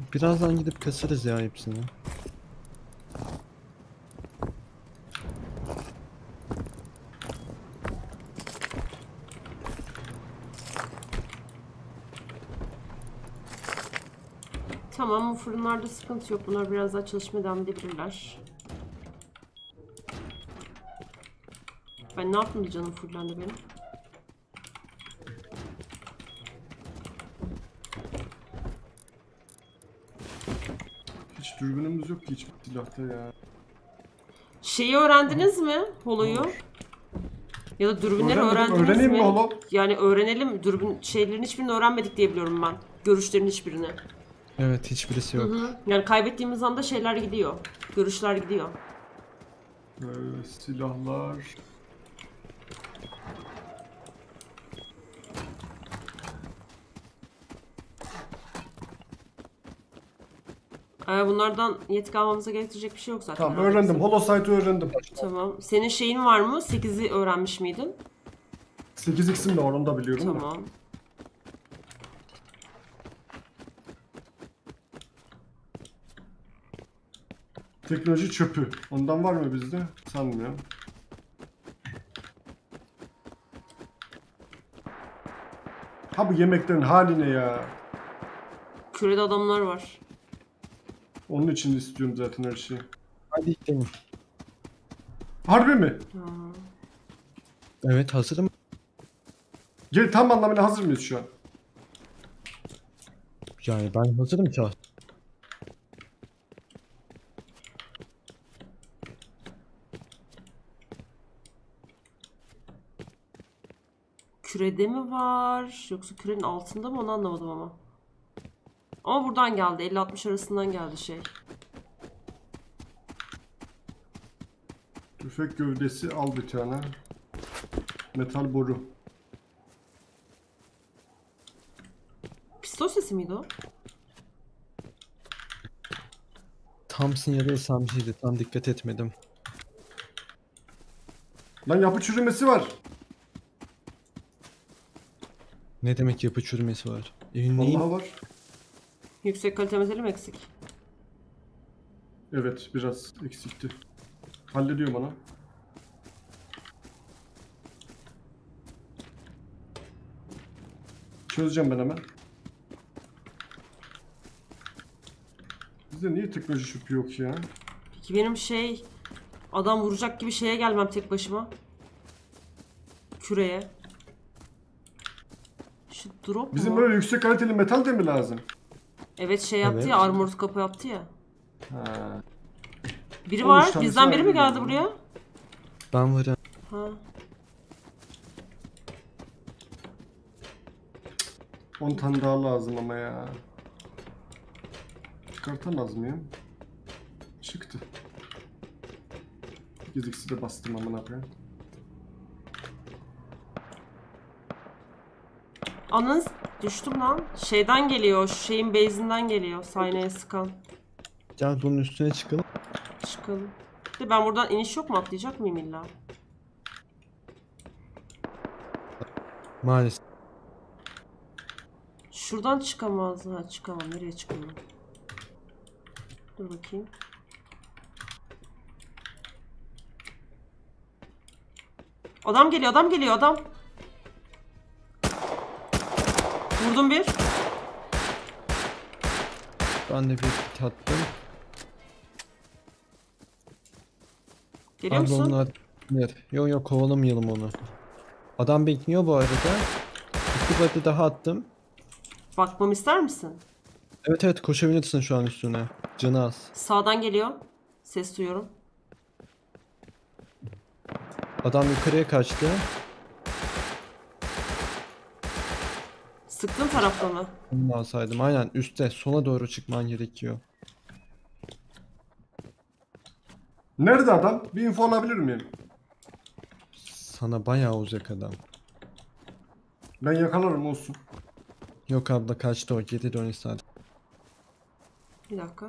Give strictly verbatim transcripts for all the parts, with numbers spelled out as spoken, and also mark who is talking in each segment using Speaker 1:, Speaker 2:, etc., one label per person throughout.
Speaker 1: Birazdan gidip kasarız ya hepsini.
Speaker 2: Tamam, bu fırınlarda sıkıntı yok. Bunlar biraz daha çalışmaya devam edebilirler. Ben ne yaptım da canım fullendi benim.
Speaker 3: Hiç dürbünümüz yok ki hiçbir silahta ya.
Speaker 2: Şeyi öğrendiniz mi? Holo'yu?
Speaker 3: Olur.
Speaker 2: Ya da dürbünleri
Speaker 3: Öğrenmedim,
Speaker 2: öğrendiniz
Speaker 3: öğreneyim
Speaker 2: mi?
Speaker 3: mi holo?
Speaker 2: Yani öğrenelim. Dürbün şeylerin hiçbirini öğrenmedik diye biliyorum ben. Görüşlerin hiçbirini.
Speaker 1: Evet, hiçbirisi yok.
Speaker 2: Hı hı. Yani kaybettiğimiz anda şeyler gidiyor. Görüşler gidiyor.
Speaker 3: Ee, silahlar.
Speaker 2: Ee, bunlardan yetki almamıza gerektirecek bir şey yok zaten.
Speaker 3: Tamam
Speaker 2: herhalde
Speaker 3: öğrendim.
Speaker 2: bizim.
Speaker 3: Holosite'ı öğrendim.
Speaker 2: Tamam. Senin şeyin var mı? sekizi öğrenmiş miydin?
Speaker 3: sekiz x'im de var onu da biliyorum da.
Speaker 2: Tamam.
Speaker 3: Teknoloji çöpü. Ondan var mı bizde? Sanmıyorum. Ha bu yemeklerin hali ne ya?
Speaker 2: Kürede adamlar var.
Speaker 3: Onun için istiyorum zaten her şeyi.
Speaker 1: Hadi gidelim.
Speaker 3: Harbi mi?
Speaker 2: Ha.
Speaker 1: Evet, hazırım.
Speaker 3: Gel tam anlamıyla hazır mıyız şu an?
Speaker 1: Yani ben hazırım ki.
Speaker 2: Kürede mi var? Yoksa kürenin altında mı? Onu anlamadım ama. Ama buradan geldi. elli altmış arasından geldi şey.
Speaker 3: Tüfek gövdesi al bir tane. Metal boru.
Speaker 2: Pistol sesi miydi o?
Speaker 1: Tam sinyali S M G'ydi. Tam dikkat etmedim.
Speaker 3: Lan yapı çürümesi var.
Speaker 1: Ne demek yapı çürümesi var? Evin neyi?
Speaker 3: Vallahi var.
Speaker 2: Yüksek kalite metali mi eksik?
Speaker 3: Evet biraz eksikti. Hallediyorum onu. Çözeceğim ben hemen. Bizde niye teknoloji çöpü yok ya?
Speaker 2: Peki benim şey... Adam vuracak gibi şeye gelmem tek başıma. Küreye. Şu drop
Speaker 3: Bizim
Speaker 2: mu?
Speaker 3: böyle yüksek kaliteli metal de mi lazım?
Speaker 2: Evet şey yaptı
Speaker 1: Evet.
Speaker 2: ya, armored kapı yaptı ya.
Speaker 3: Ha.
Speaker 2: Biri
Speaker 3: on üç
Speaker 2: var.
Speaker 3: tanesi
Speaker 2: Bizden
Speaker 3: var
Speaker 2: biri mi geldi
Speaker 3: bilmiyorum.
Speaker 2: buraya?
Speaker 1: Ben varım.
Speaker 2: Ha.
Speaker 3: on tane daha lazım ama ya. Çıkartamaz mıyım? Çıktı. sekiz x'i de bastım amına koyayım.
Speaker 2: Anız düştüm lan. Şeyden geliyor. Şu şeyin base'inden geliyor. Sahneye sıkan.
Speaker 1: Gel bunun üstüne çıkalım.
Speaker 2: Çıkalım. De ben buradan iniş yok mu? Atlayacak mıyım illa?
Speaker 1: Maalesef.
Speaker 2: Şuradan çıkamaz. Ha çıkamam. Nereye çıkamam? Dur bakayım. Adam geliyor. Adam geliyor. Adam. Vurdum bir.
Speaker 1: Ben de bir tattım.
Speaker 2: Geliyor
Speaker 1: Abi
Speaker 2: musun?
Speaker 1: onlar... Yok yok, kovalamayalım onu. Adam bekliyor bu arada. İki body daha attım.
Speaker 2: Bakmamı ister misin?
Speaker 1: Evet evet, koşabilirsin şu an üstüne. Canı az.
Speaker 2: Sağdan geliyor. Ses duyuyorum.
Speaker 1: Adam yukarıya kaçtı.
Speaker 2: Sıktığın tarafta mı?
Speaker 1: Onu da alsaydım. Aynen üstte. Sola doğru çıkman gerekiyor.
Speaker 3: Nerede adam? Bir info alabilir miyim?
Speaker 1: Sana bayağı uzak adam.
Speaker 3: Ben yakalarım olsun.
Speaker 1: Yok abla, kaçtı o. Geri dön istedim.
Speaker 2: Bir dakika.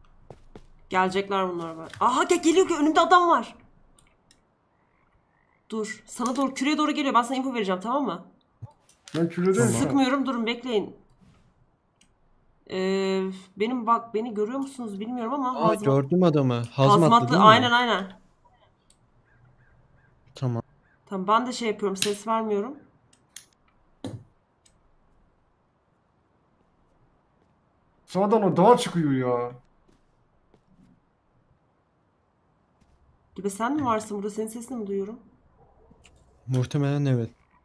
Speaker 2: Gelecekler bunlar var. Aha gel geliyor, önümde adam var. Dur. Sana doğru, küreye doğru geliyor. Ben sana info vereceğim, tamam mı?
Speaker 3: Ben küredeyim şu an.
Speaker 2: Sıkmıyorum, durun bekleyin. Ee, benim bak, beni görüyor musunuz bilmiyorum ama
Speaker 1: Aa,
Speaker 2: hazmat,
Speaker 1: gördüm adamı. Hazmatlı,
Speaker 2: hazmatlı
Speaker 1: değil mi?
Speaker 2: aynen aynen.
Speaker 1: Tamam.
Speaker 2: Tamam, ben de şey yapıyorum, ses vermiyorum.
Speaker 3: Sağdan o dağa çıkıyor ya.
Speaker 2: Gibi sen mi varsın burada? Senin sesini mi duyuyorum?
Speaker 1: Muhtemelen evet.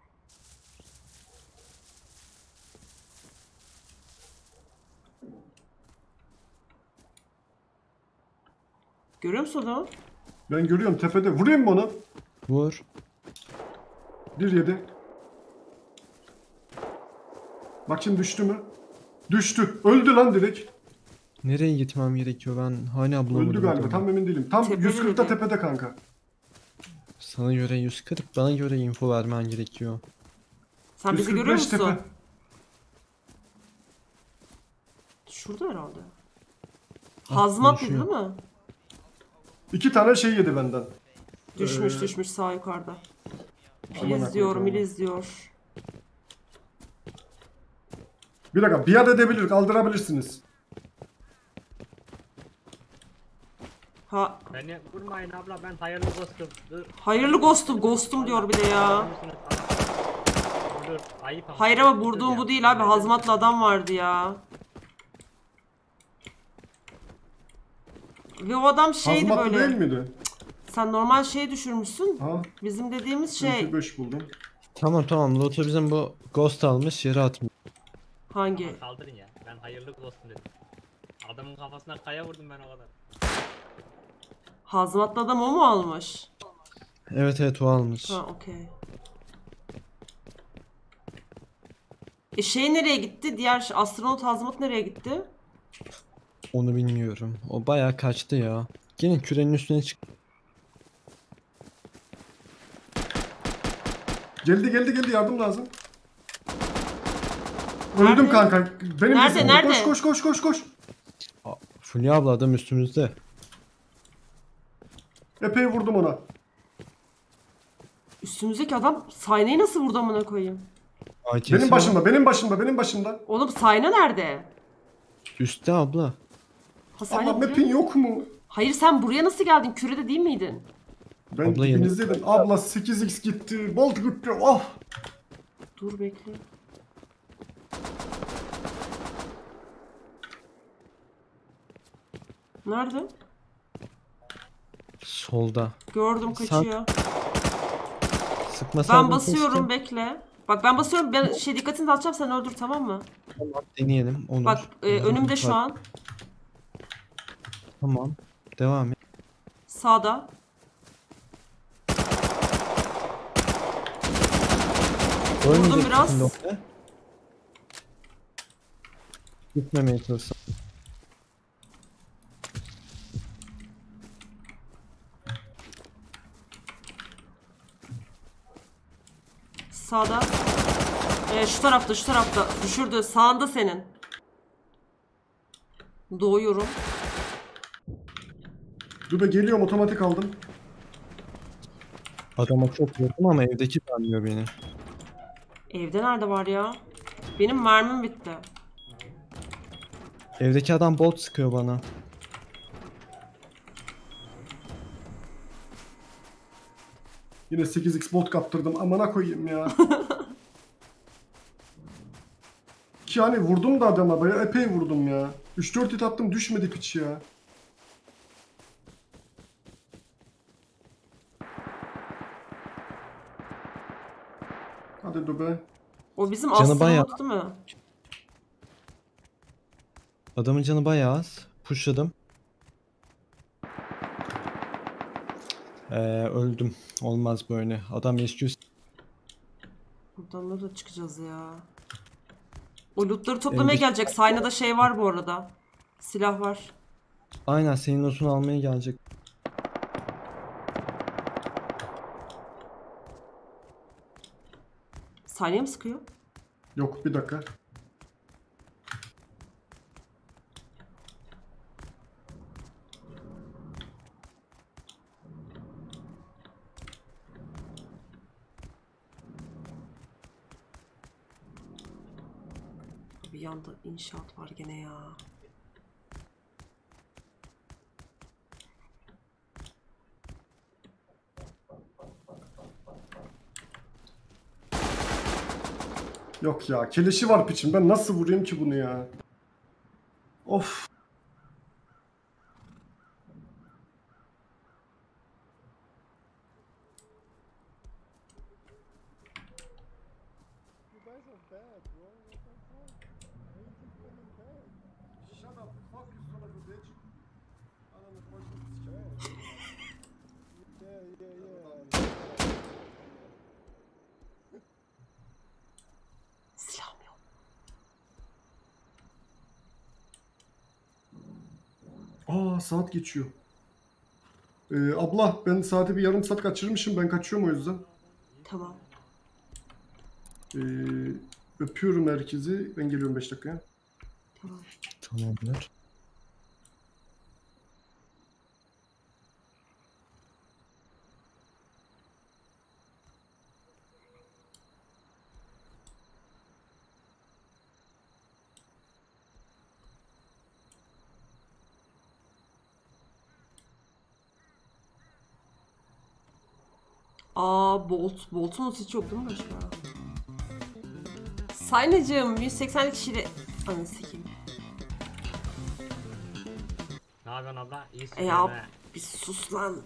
Speaker 2: Görüyor musun adamı?
Speaker 3: Ben görüyorum tepede. Vurayım mı onu?
Speaker 1: Vur.
Speaker 3: bir yedi. Bak şimdi düştü mü? Düştü. Öldü lan direkt.
Speaker 1: Nereye gitmem gerekiyor? Ben hala bulamadım
Speaker 3: Öldü galiba.
Speaker 1: adamı.
Speaker 3: Tam emin değilim. Tam
Speaker 2: Tepede
Speaker 3: yüz kırkta
Speaker 2: dedi.
Speaker 3: tepede kanka.
Speaker 1: Sana göre yüz kırk, bana göre info vermen gerekiyor.
Speaker 2: Sen bizi görüyor
Speaker 3: yüz kırk beş
Speaker 2: musun?
Speaker 3: tepe.
Speaker 2: Şurada herhalde.
Speaker 1: Ah,
Speaker 2: Hazmat mı, değil
Speaker 1: konuşuyor.
Speaker 2: mi?
Speaker 3: İki tane şey yedi benden.
Speaker 2: Düşmüş
Speaker 3: Ee,
Speaker 2: düşmüş sağ yukarıda.
Speaker 3: Aman
Speaker 2: Filiz diyor,
Speaker 3: akıllı
Speaker 2: Miliz diyor.
Speaker 3: Bir dakika. Biat edebilir. Kaldırabilirsiniz.
Speaker 2: Ha,
Speaker 4: Beni vurmayın abla, ben hayırlı ghostum. Dur.
Speaker 2: hayırlı ghostum, ghostum diyor bir de ya.
Speaker 4: Dur, ayıp ama.
Speaker 2: Hayır ama
Speaker 4: Dur
Speaker 2: vurduğum
Speaker 4: ya.
Speaker 2: bu değil abi. Hazmatlı adam vardı ya. Ve o adam şeydi
Speaker 3: Hazmatlı
Speaker 2: böyle.
Speaker 3: değil miydi?
Speaker 2: Sen normal şey düşürmüşsün.
Speaker 3: Ha?
Speaker 2: Bizim dediğimiz şey
Speaker 3: beş buldum.
Speaker 1: Tamam tamam. Loto bizim bu ghost almış, yere atmış.
Speaker 2: hangi?
Speaker 4: Kaldırın ya. Ben hayırlı ghostum dedim. Adamın kafasına kaya vurdum ben o kadar.
Speaker 2: Hazmatlı adam o mu almış?
Speaker 1: Evet evet, o almış.
Speaker 2: Ha, okey. E şey nereye gitti? Diğer astronot hazmat nereye gitti?
Speaker 1: Onu bilmiyorum. O bayağı kaçtı ya. Gelin kürenin üstüne çık.
Speaker 3: Geldi geldi geldi. Yardım lazım.
Speaker 2: Nerede?
Speaker 3: Öldüm kanka. Benim
Speaker 2: Nerede,
Speaker 3: yüzümden.
Speaker 2: nerede?
Speaker 3: Koş koş koş koş koş.
Speaker 1: Aa, Fulya abla adam üstümüzde.
Speaker 3: Epey vurdum ona.
Speaker 2: Üstümüzdeki adam Sayne'yi nasıl vurdu amına koyayım?
Speaker 1: A K'si
Speaker 3: Benim
Speaker 1: var.
Speaker 3: başımda, benim başımda, benim başımda.
Speaker 2: Oğlum Sayne nerede?
Speaker 1: Üstte abla.
Speaker 2: Ha, Sayne
Speaker 3: Allah
Speaker 2: buraya-
Speaker 3: map'in yok mu?
Speaker 2: Hayır, sen buraya nasıl geldin? Kürede değil miydin?
Speaker 3: Ben
Speaker 1: Abla
Speaker 3: dibinizdeydim. Abla sekiz x gitti. Bolt gitti. Oh.
Speaker 2: Dur bekle. Nerede?
Speaker 1: Solda.
Speaker 2: Gördüm,
Speaker 1: Sen-
Speaker 2: kaçıyor.
Speaker 1: Sıkmasaydın
Speaker 2: Ben basıyorum,
Speaker 1: keşke.
Speaker 2: bekle. Bak ben basıyorum, ben şey dikkatini dağıtacağım, sen öldür, tamam mı?
Speaker 1: Tamam, deneyelim. Onur.
Speaker 2: Bak e, önümde şu an.
Speaker 1: Tamam. Devam et.
Speaker 2: Sağda.
Speaker 1: Ölmeyecek
Speaker 2: biraz.
Speaker 1: şimdi orada. Gitmemeye çalışsam.
Speaker 2: Sağda. E, şu tarafta, şu tarafta. Düşürdü. Sağında senin. Doğuyorum.
Speaker 3: Dur be geliyorum, otomatik aldım.
Speaker 1: Adama çok vurdum ama evdeki tanıyor beni.
Speaker 2: Evde nerede var ya? Benim mermim bitti.
Speaker 1: Evdeki adam bolt sıkıyor bana.
Speaker 3: Yine sekiz x bolt kaptırdım. Amına koyayım ya. Ki hani vurdum da adama, bayağı epey vurdum ya. üç dört hit attım, düşmedi piç ya. Hadi dur be.
Speaker 2: O bizim
Speaker 1: Canı bayağı-
Speaker 2: astronot değil mi?
Speaker 1: Adamın canı bayağı az. Pushladım. Ee, öldüm. Olmaz böyle. Adam S Q.
Speaker 2: Buradan da çıkacağız ya. O lootları toplamaya
Speaker 1: Ee,
Speaker 2: gelecek. Sayna'da şey var bu arada. Silah var.
Speaker 1: Aynen senin notunu almaya gelecek.
Speaker 2: Sayna'ya mı sıkıyor?
Speaker 3: Yok bir dakika.
Speaker 2: Abi yanda inşaat var gene ya.
Speaker 3: Yok ya, keleşi var piçin. Ben nasıl vurayım ki bunu ya? Of.
Speaker 2: Silahım yok.
Speaker 3: Aa, saat geçiyor. Ee, abla, ben saate bir yarım saat kaçırmışım. Ben kaçıyorum o yüzden.
Speaker 2: Tamam.
Speaker 3: Ee, öpüyorum herkesi. Ben geliyorum beş dakikaya.
Speaker 2: Tamam.
Speaker 1: Tamamdır.
Speaker 2: Aa Bolt. Bolt'un hiç yok değil mi başka? Saynacığım yüz seksenlik kişiyle... Anı sikeyim.
Speaker 4: Ne yapıyorsun abla? İyisin
Speaker 2: E
Speaker 4: değil
Speaker 2: ya
Speaker 4: mi?
Speaker 2: bir sus lan.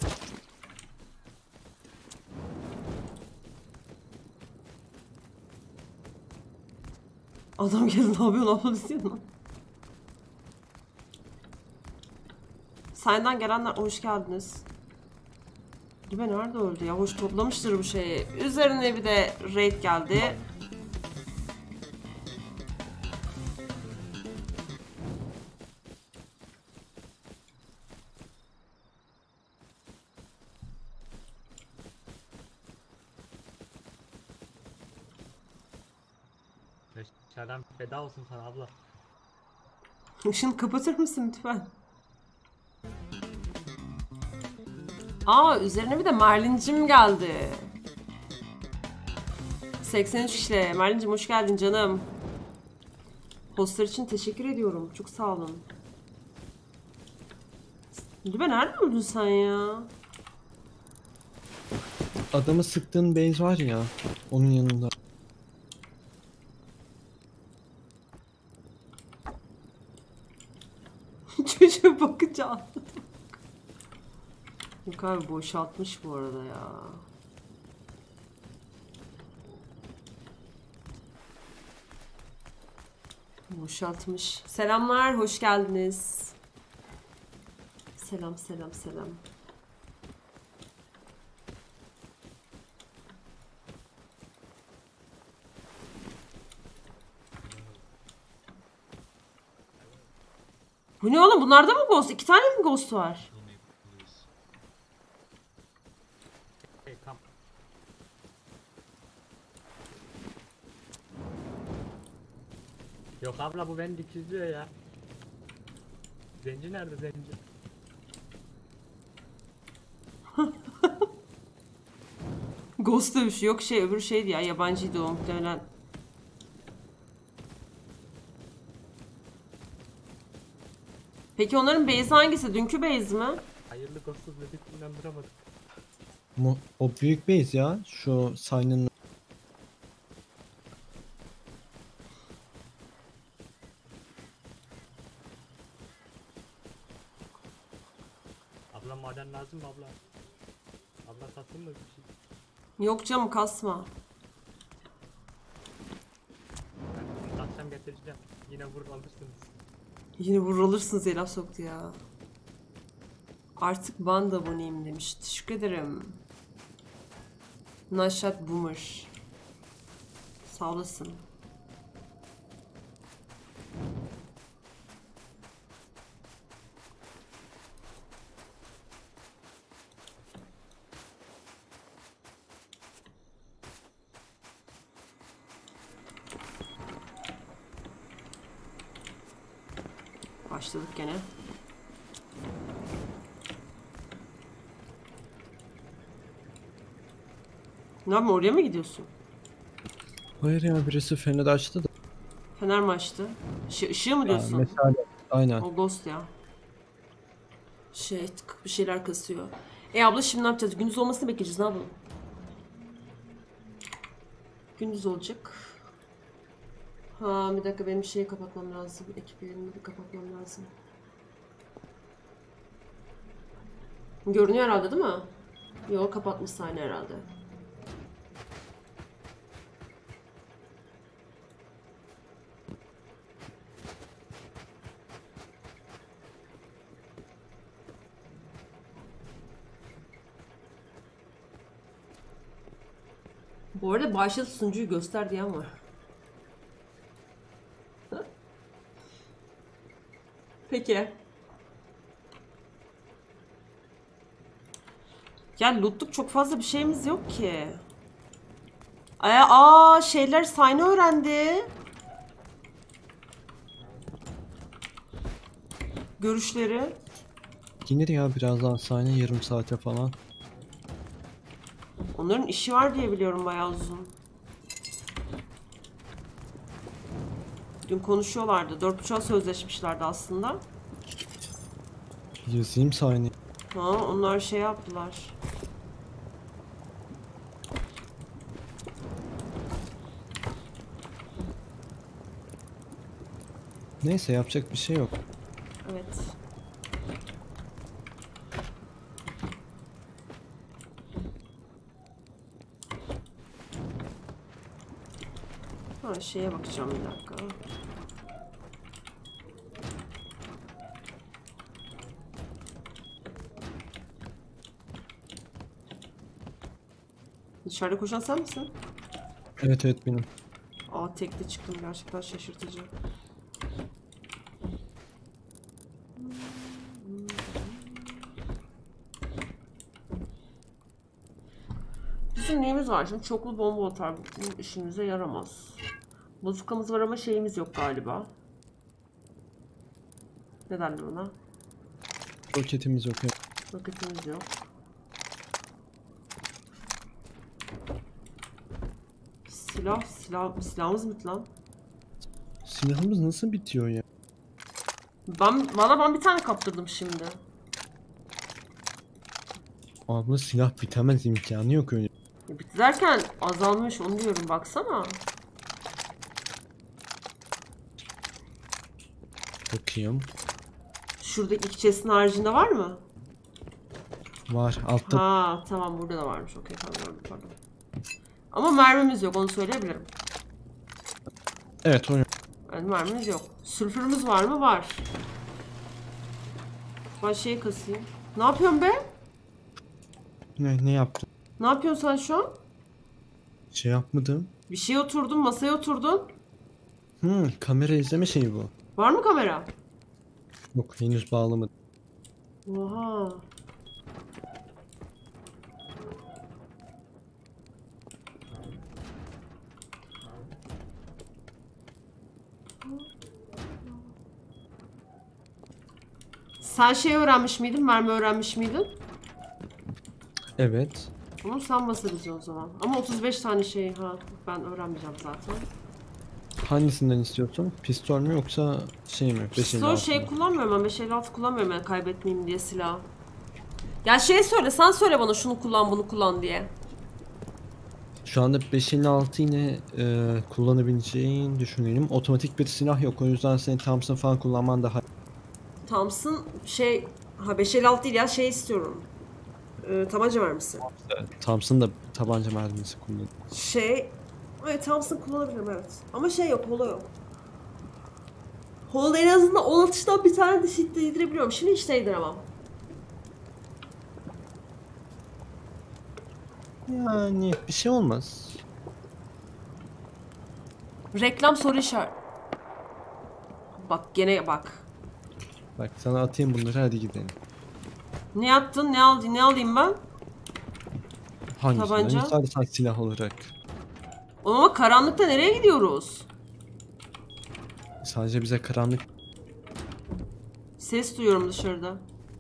Speaker 2: Adam geldi, ne yapıyorsun abla diyor lan. Sayından gelenler hoş geldiniz. Dübe nerede öldü ya? Hoş toplamıştır bu şeyi. Üzerine bir de raid geldi.
Speaker 4: Dışarıdan feda olsun sana abla.
Speaker 2: Işını kapatır mısın lütfen? Aa üzerine bir de Merlin'cim geldi. seksen üç kişiyle. Merlin'cim hoş geldin canım. Poster için teşekkür ediyorum. Çok sağ olun. Dübe nerede öldün sen ya?
Speaker 1: Adamı sıktığın base var ya. Onun yanında.
Speaker 2: Çocuğa bakınca anladım. Yok abi boşaltmış bu arada ya. Boşaltmış. Selamlar, hoş geldiniz. Selam, selam, selam. Bu ne oğlum? Bunlarda mı ghost? İki tane mi ghost var?
Speaker 4: Hey tam. Yok abla bu beni dikizliyor ya. Zenci nerede zenci?
Speaker 2: Ghost dövüşü yok şey öbür şeydi ya yabancıydı o muhtemelen. Peki onların base hangisi? Dünkü base mi?
Speaker 4: Hayırlı ghostsuz dedik inandıramadık.
Speaker 1: Mu- O büyük base ya. Şu Sign'ın.
Speaker 4: Abla maden lazım mı abla? Abla satsın mı bir şey?
Speaker 2: Yok canım kasma.
Speaker 4: Ben satsam getireceğim. Yine vurur alırsınız.
Speaker 2: Yine vurularsınız diye laf soktu ya. Artık ben de aboneyim demiş. Teşekkür ederim. Naşat Boomer. Sağ olasın. Başladık gene. Ne yapayım oraya mı gidiyorsun?
Speaker 1: Hayır ya birisi feneri açtı da.
Speaker 2: Fener mi açtı? Işığı, ışığı mı
Speaker 1: Ya,
Speaker 2: diyorsun?
Speaker 1: mesela aynen.
Speaker 2: O ghost ya. Şey tık bir şeyler kasıyor. E abla şimdi ne yapacağız? Gündüz olmasını bekleyeceğiz. Ne yapalım? Gündüz olacak. Ha bir dakika benim şeyi kapatmam lazım. Ekiplerimi bir kapatmam lazım. Görünüyor herhalde değil mi? Yok kapatmış sahne herhalde. Bu arada başta sunucuyu göster diyen var. Peki. Ya lootluk çok fazla bir şeyimiz yok ki. Aa, aa şeyler sayını öğrendi. Görüşleri.
Speaker 1: Gelir ya birazdan sahne yarım saate falan.
Speaker 2: Onların işi var diye biliyorum bayağı uzun. Dün konuşuyorlardı. Dört buçuğa sözleşmişlerdi aslında.
Speaker 1: Yazayım sahne.
Speaker 2: Ha, onlar şey yaptılar.
Speaker 1: Neyse yapacak bir şey yok.
Speaker 2: Evet. Ha şeye bakacağım bir dakika. Dışarıda koşan sen misin?
Speaker 1: Evet evet benim.
Speaker 2: Aa tekte çıktım gerçekten şaşırtıcı. Bizim neyimiz var şimdi? Çoklu bomba atar. Bizim işimize yaramaz. Bozukamız var ama şeyimiz yok galiba. Ne derler ona?
Speaker 1: Roketimiz yok. Evet.
Speaker 2: Roketimiz yok. Silah, silah, silahımız mı lan?
Speaker 1: Silahımız nasıl bitiyor ya?
Speaker 2: Ben, valla ben bir tane kaptırdım şimdi.
Speaker 1: Abla silah bitemez imkanı yok öyle.
Speaker 2: Ya bitti derken azalmış onu diyorum baksana.
Speaker 1: Bakayım.
Speaker 2: Şuradaki iki chest'in haricinde var mı?
Speaker 1: Var altta.
Speaker 2: Ha tamam burada da varmış. Okey tamam gördüm pardon. Ama mermimiz yok onu söyleyebilirim.
Speaker 1: Evet o yok.
Speaker 2: Yani mermimiz yok. Sülfürümüz var mı? Var. Ben şeyi kasayım. Ne yapıyorsun be?
Speaker 1: Ne, ne yaptın?
Speaker 2: Ne yapıyorsun sen şu an?
Speaker 1: Şey yapmadım.
Speaker 2: Bir şeye oturdun, masaya oturdun.
Speaker 1: Hmm, kamera izleme şeyi bu.
Speaker 2: Var mı kamera?
Speaker 1: Yok henüz bağlamadım.
Speaker 2: Oha. Sen şey öğrenmiş miydin? Mermi öğrenmiş miydin?
Speaker 1: Evet.
Speaker 2: Onu sen basarız o zaman. Ama otuz beş tane şey ha ben öğrenmeyeceğim zaten.
Speaker 1: Hangisinden istiyorsun? Pistol mü yoksa şey mi? beş elli
Speaker 2: Pistol
Speaker 1: altı
Speaker 2: şey
Speaker 1: mı?
Speaker 2: kullanmıyorum ben. beş elli altı kullanmıyorum ben kaybetmeyeyim diye silah. Ya şey söyle sen söyle bana şunu kullan bunu kullan diye.
Speaker 1: Şu anda beş elli altı yine e, kullanabileceğin düşünelim. Otomatik bir silah yok. O yüzden senin Thompson falan kullanman daha...
Speaker 2: Thompson şey ha beş elli altı değil ya şey istiyorum. Ee, tabanca mermisi.
Speaker 1: Thompson da tabanca mermisi kullanıyor.
Speaker 2: Şey evet Thompson kullanabilirim evet. Ama şey yok holo yok. Holo en azından on atıştan bir tane de hit değdirebiliyorum. Şimdi hiç değdiremem.
Speaker 1: Yani bir şey olmaz.
Speaker 2: Reklam soru işareti. Bak gene bak.
Speaker 1: Bak sana atayım bunları hadi gidelim.
Speaker 2: Ne yaptın? Ne aldın? Ne alayım ben?
Speaker 1: Hangisinden?
Speaker 2: Tabanca.
Speaker 1: Sadece silah olarak.
Speaker 2: Oğlum ama karanlıkta nereye gidiyoruz?
Speaker 1: Sadece bize karanlık...
Speaker 2: Ses duyuyorum dışarıda.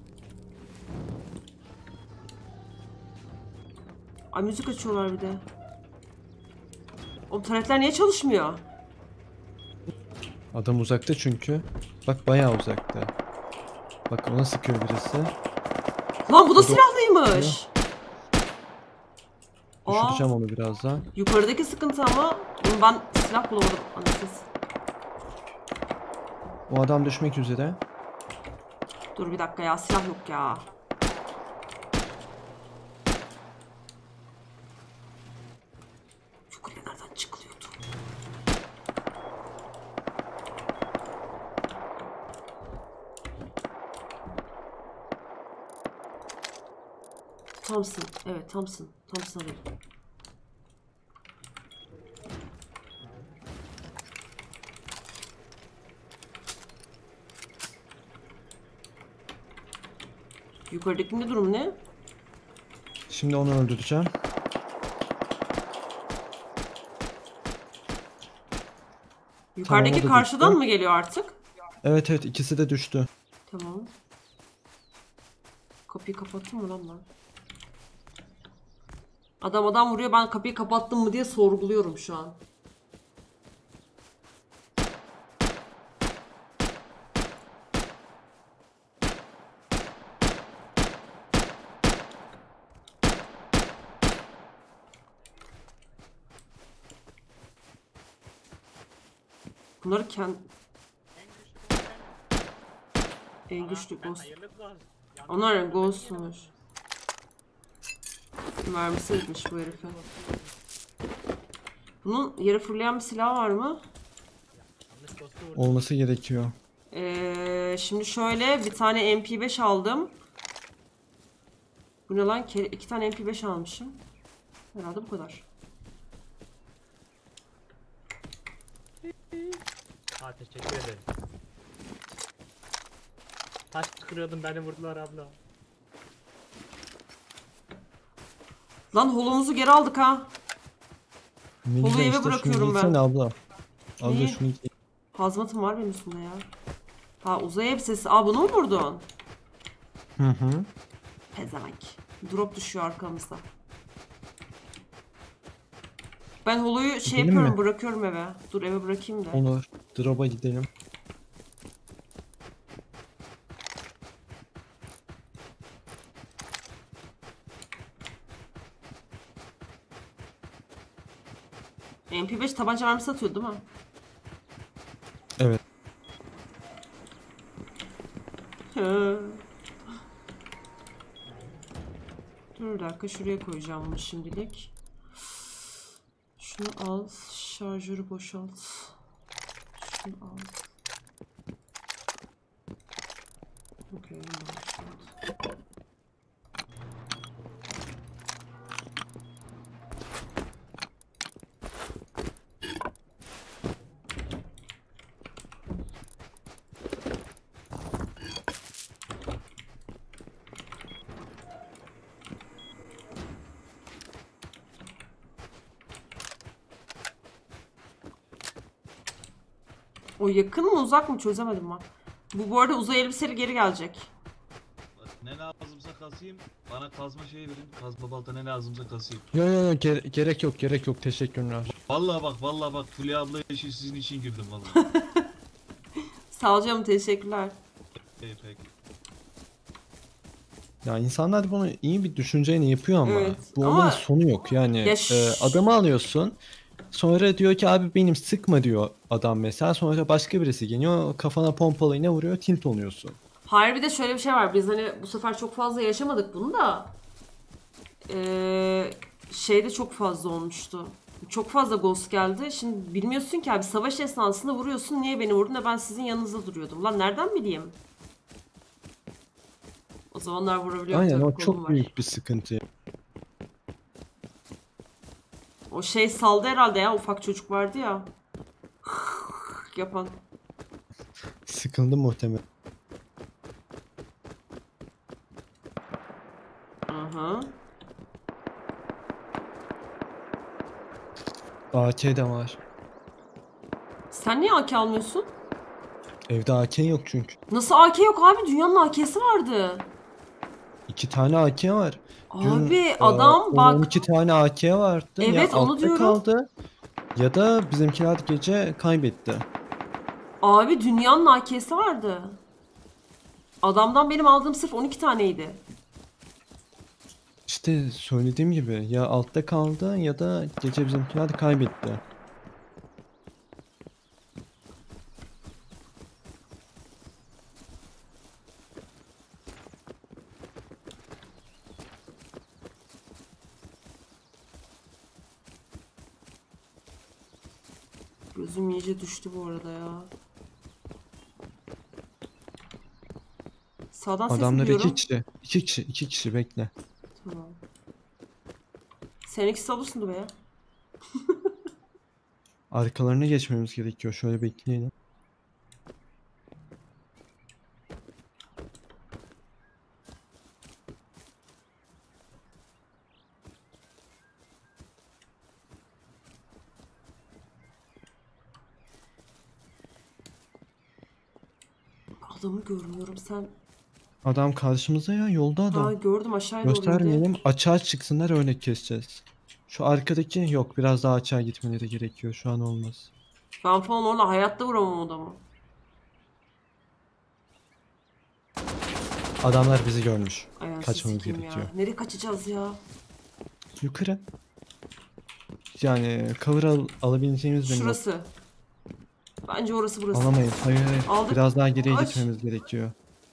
Speaker 2: Ay müzik açıyorlar bir de. O taretler niye çalışmıyor?
Speaker 1: Adam uzakta çünkü. Bak bayağı uzakta. Bak ona sıkıyor birisi.
Speaker 2: Lan bu da
Speaker 1: O da-
Speaker 2: silahlıymış. Aa,
Speaker 1: Düşüreceğim onu birazdan.
Speaker 2: yukarıdaki sıkıntı ama ben silah bulamadım. Anasız.
Speaker 1: O adam düşmek üzere.
Speaker 2: Dur bir dakika ya, silah yok ya. Yukarıya nereden çıkılıyordu? Thompson. Evet Thompson. Thompson alayım. Yukarıdakinde durum ne?
Speaker 1: Şimdi onu öldüreceğim.
Speaker 2: Yukarıdaki
Speaker 1: o da
Speaker 2: karşıdan
Speaker 1: düştü.
Speaker 2: mı geliyor artık?
Speaker 1: Evet evet ikisi de düştü.
Speaker 2: Tamam. Kapıyı kapattım mı lan ben? Adam adam vuruyor, ben kapıyı kapattım mı diye sorguluyorum şu an. Bunları kend... En güçlü
Speaker 4: Ben
Speaker 2: ghost.
Speaker 4: hayırlı olsun. Yanlış
Speaker 2: Onlar
Speaker 4: yaptım,
Speaker 2: ghost'muş. Mermisi etmiş bu herifin. Bunun yere fırlayan bir silah var mı?
Speaker 4: yanlış ghost'u vurdum.
Speaker 1: Olması gerekiyor.
Speaker 2: Ee, şimdi şöyle bir tane M P beş aldım. Bu ne lan? Ke- İki tane M P beş almışım. Herhalde bu kadar.
Speaker 4: Ha teşekkür ederim. Taş kırıyordum, beni vurdular abla.
Speaker 2: Lan holumuzu geri aldık ha.
Speaker 1: Melisa
Speaker 2: Kolu eve
Speaker 1: işte şunu
Speaker 2: bırakıyorum ben.
Speaker 1: giysene abla. Abla
Speaker 2: Neyi?
Speaker 1: şunu giy.
Speaker 2: Hazmatım var benim üstümde ya. Ha uzay elbisesi. Aa bunu mu vurdun?
Speaker 1: Hı hı.
Speaker 2: Pezevenk. Drop düşüyor arkamızda. Ben holoyu şey
Speaker 1: Gidelim
Speaker 2: yapıyorum,
Speaker 1: mi?
Speaker 2: bırakıyorum eve. Dur eve bırakayım da.
Speaker 1: Olur. Drop'a gidelim.
Speaker 2: M P beş tabanca mermisi atıyor değil mi?
Speaker 1: Evet.
Speaker 2: Hı. Dur bir dakika, şuraya koyacağım bunu şimdilik. Şunu al, şarjörü boşalt. Şunu al. Okey, bunu da boşalt. O yakın mı uzak mı çözemedim ben. Bu bu arada uzay elbiseli geri gelecek.
Speaker 5: Bak, ne lazımsa kasayım. Bana kazma şeyi verin. Kazma balta ne lazımsa kasayım.
Speaker 1: Yo yo yo gere- gerek yok gerek yok teşekkürler.
Speaker 5: Vallahi bak vallahi bak Fulya abla işi sizin için girdim vallahi.
Speaker 2: Sağ ol canım, teşekkürler.
Speaker 5: Peki peki.
Speaker 1: Ya insanlar bunu iyi bir düşünceyle yapıyor ama
Speaker 2: Evet,
Speaker 1: bu
Speaker 2: ama-
Speaker 1: olmanın sonu yok. Yani
Speaker 2: Ya ş-
Speaker 1: e, adamı alıyorsun. Sonra diyor ki abi benim sıkma diyor adam mesela. Sonra başka birisi geliyor kafana pompalayla vuruyor tilt oluyorsun.
Speaker 2: Hayır, bir de şöyle bir şey var. Biz hani bu sefer çok fazla yaşamadık bunu da. Ee, şeyde çok fazla olmuştu. Çok fazla ghost geldi. Şimdi bilmiyorsun ki abi, savaş esnasında vuruyorsun. Niye beni vurdun da ben sizin yanınızda duruyordum. Lan nereden bileyim? O zamanlar vurabiliyorum.
Speaker 1: Aynen
Speaker 2: tabii,
Speaker 1: o
Speaker 2: kolum
Speaker 1: çok
Speaker 2: var.
Speaker 1: büyük bir sıkıntı.
Speaker 2: O şey saldı herhalde ya, ufak çocuk vardı ya. Yapan.
Speaker 1: Sıkıldı muhtemelen.
Speaker 2: Aha.
Speaker 1: A K de var.
Speaker 2: Sen niye A K almıyorsun?
Speaker 1: Evde A K yok çünkü.
Speaker 2: Nasıl A K yok abi? Dünyanın A K'si vardı.
Speaker 1: İki tane A K var. Dün,
Speaker 2: Abi
Speaker 1: e,
Speaker 2: adam
Speaker 1: on
Speaker 2: bak.
Speaker 1: iki tane A K vardı.
Speaker 2: Evet,
Speaker 1: ya
Speaker 2: onu
Speaker 1: altta
Speaker 2: diyorum.
Speaker 1: kaldı ya da bizimkiler gece kaybetti.
Speaker 2: Abi dünyanın A K'si vardı. Adamdan benim aldığım sırf on iki taneydi.
Speaker 1: İşte söylediğim gibi ya altta kaldı ya da gece bizimkiler kaybetti.
Speaker 2: Gözüm iyice düştü bu arada ya. Sağdan ses
Speaker 1: Adamlar
Speaker 2: duyuyorum.
Speaker 1: iki kişi. iki kişi. iki kişi bekle.
Speaker 2: Tamam. Sen ikisi alırsın da be ya.
Speaker 1: Arkalarına geçmemiz gerekiyor. Şöyle bekleyelim.
Speaker 2: Adamı görmüyorum sen.
Speaker 1: Adam karşımıza ya, yolda adam.
Speaker 2: Ha gördüm, aşağıya doğru indi.
Speaker 1: Göstermeyelim. Açığa çıksınlar, öyle keseceğiz. Şu arkadaki yok. Biraz daha açığa gitmeleri gerekiyor. Şu an olmaz.
Speaker 2: Ben falan orada hayatta vuramam adamı.
Speaker 1: Adamlar bizi görmüş.
Speaker 2: Ay anasını
Speaker 1: Kaçmamız
Speaker 2: sikeyim
Speaker 1: gerekiyor.
Speaker 2: ya. Nereye kaçacağız ya?
Speaker 1: Yukarı. Yani cover al alabileceğimiz benim.
Speaker 2: Şurası. Bence orası burası.
Speaker 1: Alamayız. Hayır hayır.
Speaker 2: Aldık.
Speaker 1: Biraz daha geriye
Speaker 2: Aç.
Speaker 1: gitmemiz gerekiyor.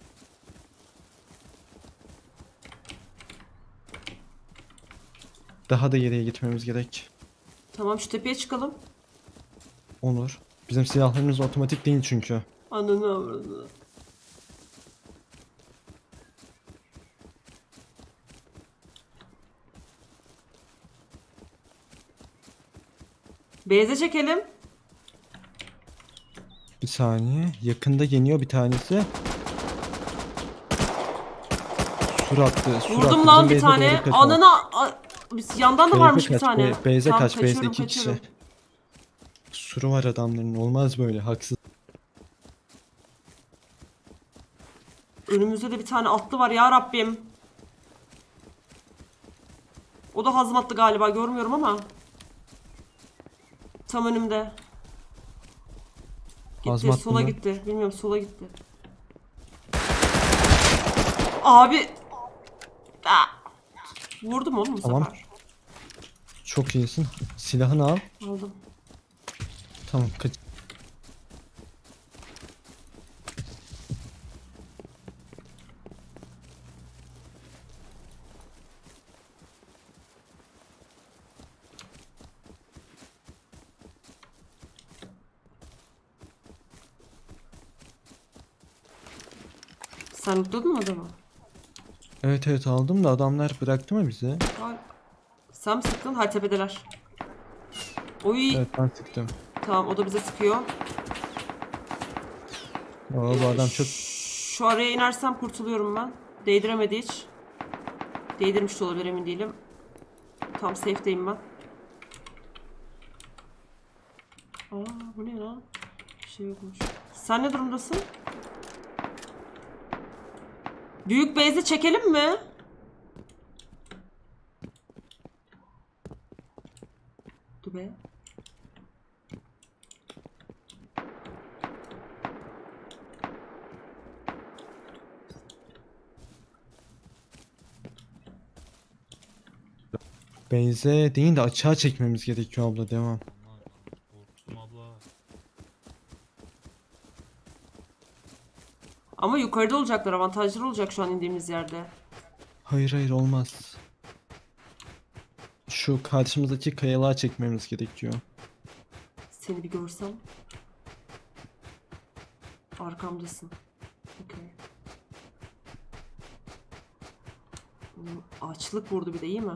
Speaker 1: Daha da geriye gitmemiz gerek.
Speaker 2: Tamam, şu tepeye çıkalım.
Speaker 1: Onur. Bizim silahlarımız otomatik değil çünkü.
Speaker 2: Ananı avradı. Beyze çekelim.
Speaker 1: Bir saniye. Yakında geliyor bir tanesi. Sur attı. Sur
Speaker 2: Vurdum
Speaker 1: attı.
Speaker 2: lan
Speaker 1: Bizim
Speaker 2: bir
Speaker 1: base'e
Speaker 2: tane.
Speaker 1: doğru kaçalım.
Speaker 2: Anana... A- Biz yandan da
Speaker 1: Base'e
Speaker 2: varmış bir
Speaker 1: kaç,
Speaker 2: tane.
Speaker 1: be- Base'e
Speaker 2: Tamam,
Speaker 1: kaç. Base'de
Speaker 2: kaçıyorum,
Speaker 1: iki kişi.
Speaker 2: kaçıyorum.
Speaker 1: Suru var adamların. Olmaz böyle. Haksız.
Speaker 2: Önümüzde de bir tane atlı var ya Rabbim. O da hazmatlı galiba, görmüyorum ama. Tam önümde. Gitti,
Speaker 1: Hazmatlı
Speaker 2: sola
Speaker 1: mı?
Speaker 2: gitti. Bilmiyorum, sola gitti. Abi. Ah! Vurdum oğlum bu
Speaker 1: Tamam.
Speaker 2: sefer.
Speaker 1: Çok iyisin. Silahını al.
Speaker 2: Aldım.
Speaker 1: Tamam. Kaç.
Speaker 2: Sen lootladın mı adamı?
Speaker 1: Evet evet aldım da adamlar bıraktı mı bizi?
Speaker 2: Ay. Sen mi sıktın? Hayır, tepedeler. Oy.
Speaker 1: Evet ben sıktım.
Speaker 2: Tamam, o da bize sıkıyor.
Speaker 1: Oo, bu adam çok...
Speaker 2: Şu araya inersem kurtuluyorum ben. Değdiremedi hiç. Değdirmiş de olabilir, emin değilim. Tam safe'deyim ben. Aa, bu ne lan? Bir şey yokmuş. Sen ne durumdasın? Büyük base'i çekelim mi? Dur be.
Speaker 1: Beyze değil de açığa çekmemiz gerekiyor abla, devam.
Speaker 5: Aman, korktum abla.
Speaker 2: Ama yukarıda olacaklar, avantajları olacak şu an indiğimiz yerde.
Speaker 1: Hayır hayır olmaz. Şu karşımızdaki kayalığa çekmemiz gerekiyor.
Speaker 2: Seni bir görsem. Arkamdasın. Okey. Hmm, açlık vurdu bir de, iyi mi?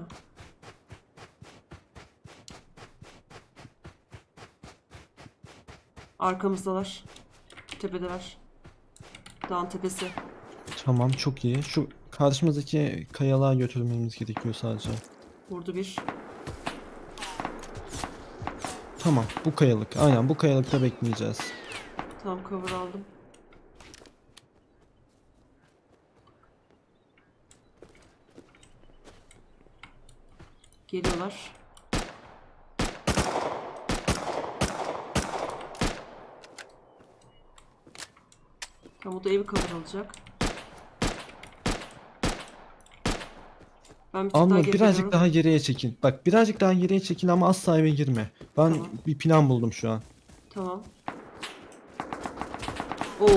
Speaker 2: Arkamızdalar. Tepedeler. Dağın tepesi.
Speaker 1: Tamam çok iyi. Şu karşımızdaki kayalığa götürmemiz gerekiyor sadece.
Speaker 2: Vurdu bir.
Speaker 1: Tamam bu kayalık. Aynen bu kayalıkta bekleyeceğiz.
Speaker 2: Tamam, cover aldım. Geliyorlar. Tamam, o da evi cover alacak. Ben bir tık daha
Speaker 1: Abla
Speaker 2: geri
Speaker 1: birazcık
Speaker 2: geliyorum.
Speaker 1: daha geriye çekil. Bak birazcık daha geriye çekil ama asla eve girme. Ben
Speaker 2: Tamam.
Speaker 1: bir plan buldum şu an.
Speaker 2: Tamam. Oo.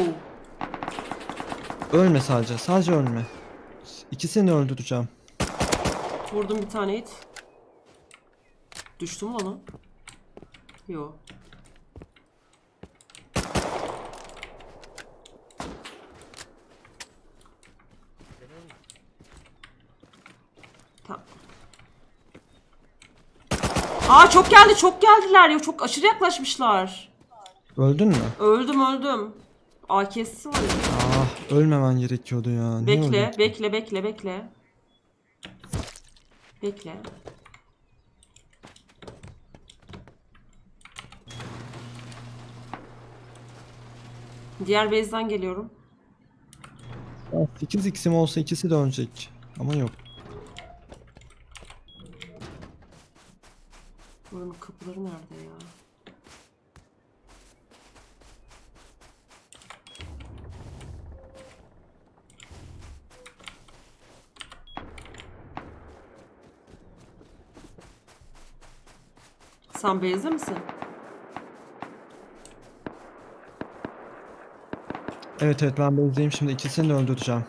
Speaker 1: Ölme sadece. Sadece ölme. İkisini öldüreceğim.
Speaker 2: Vurdum bir tane hit. Düştü mü ona? Yo. Tamam. Aa, çok geldi, çok geldiler ya. Çok aşırı yaklaşmışlar.
Speaker 1: Öldün mü?
Speaker 2: Öldüm, öldüm. A K'si var ya.
Speaker 1: Ah, ölmemen gerekiyordu ya. Niye
Speaker 2: Bekle,
Speaker 1: öldün ki?
Speaker 2: bekle, bekle, bekle. Bekle. Diğer base'den geliyorum.
Speaker 1: Ah, sekiz x'im olsa ikisi de ölecek. Ama yok.
Speaker 2: Buranın kapıları nerede ya? Sen base'de misin?
Speaker 1: Evet evet ben bezdeyim şimdi ikisini de öldüreceğim.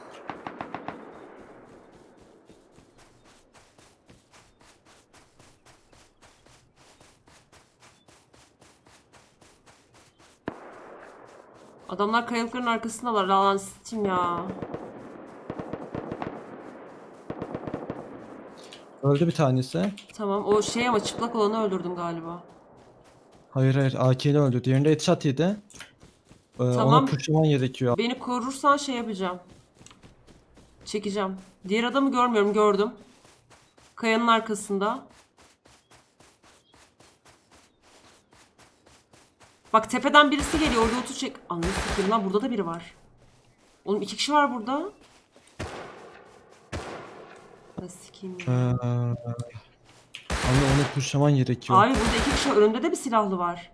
Speaker 2: Adamlar kayalıkların arkasındalar. Lan sikim ya.
Speaker 1: Öldü bir tanesi.
Speaker 2: Tamam, o şey ama çıplak olanı öldürdüm galiba.
Speaker 1: Hayır hayır A K'li öldü. Diğerinde headshot yedi. Ee, Ona
Speaker 2: Tamam.
Speaker 1: pushlaman gerekiyor.
Speaker 2: Beni korursan şey yapacağım. Çekeceğim. Diğer adamı görmüyorum, gördüm. Kayanın arkasında. Bak, tepeden birisi geliyor, orada otur çek. Anladın sikeyim lan, burada da biri var. Oğlum iki kişi var burada. Nasıl sikeyim
Speaker 1: Ee,
Speaker 2: ya.
Speaker 1: Ama onu pushlaman gerekiyor.
Speaker 2: Abi burada iki kişi, önümde de bir silahlı var.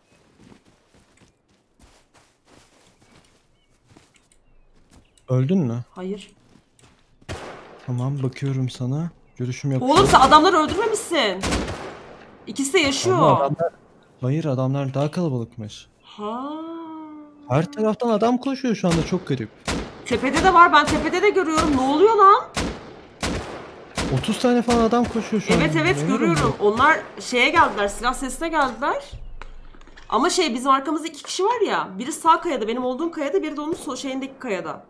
Speaker 1: Öldün mü?
Speaker 2: Hayır.
Speaker 1: Tamam bakıyorum sana. Görüşüm yok.
Speaker 2: Oğlum sen adamları öldürmemişsin. İkisi de yaşıyor.
Speaker 1: Ama adamlar... Hayır adamlar daha kalabalıkmış.
Speaker 2: Ha.
Speaker 1: Her taraftan adam koşuyor şu anda çok garip.
Speaker 2: Tepede de var, ben tepede de görüyorum. Ne oluyor lan?
Speaker 1: otuz tane falan adam koşuyor şu an.
Speaker 2: Evet evet
Speaker 1: Neler
Speaker 2: görüyorum.
Speaker 1: oluyor?
Speaker 2: Onlar şeye geldiler, silah sesine geldiler. Ama şey, bizim arkamızda iki kişi var ya. Biri sağ kayada, benim olduğum kayada, biri de onun sol şeyindeki kayada.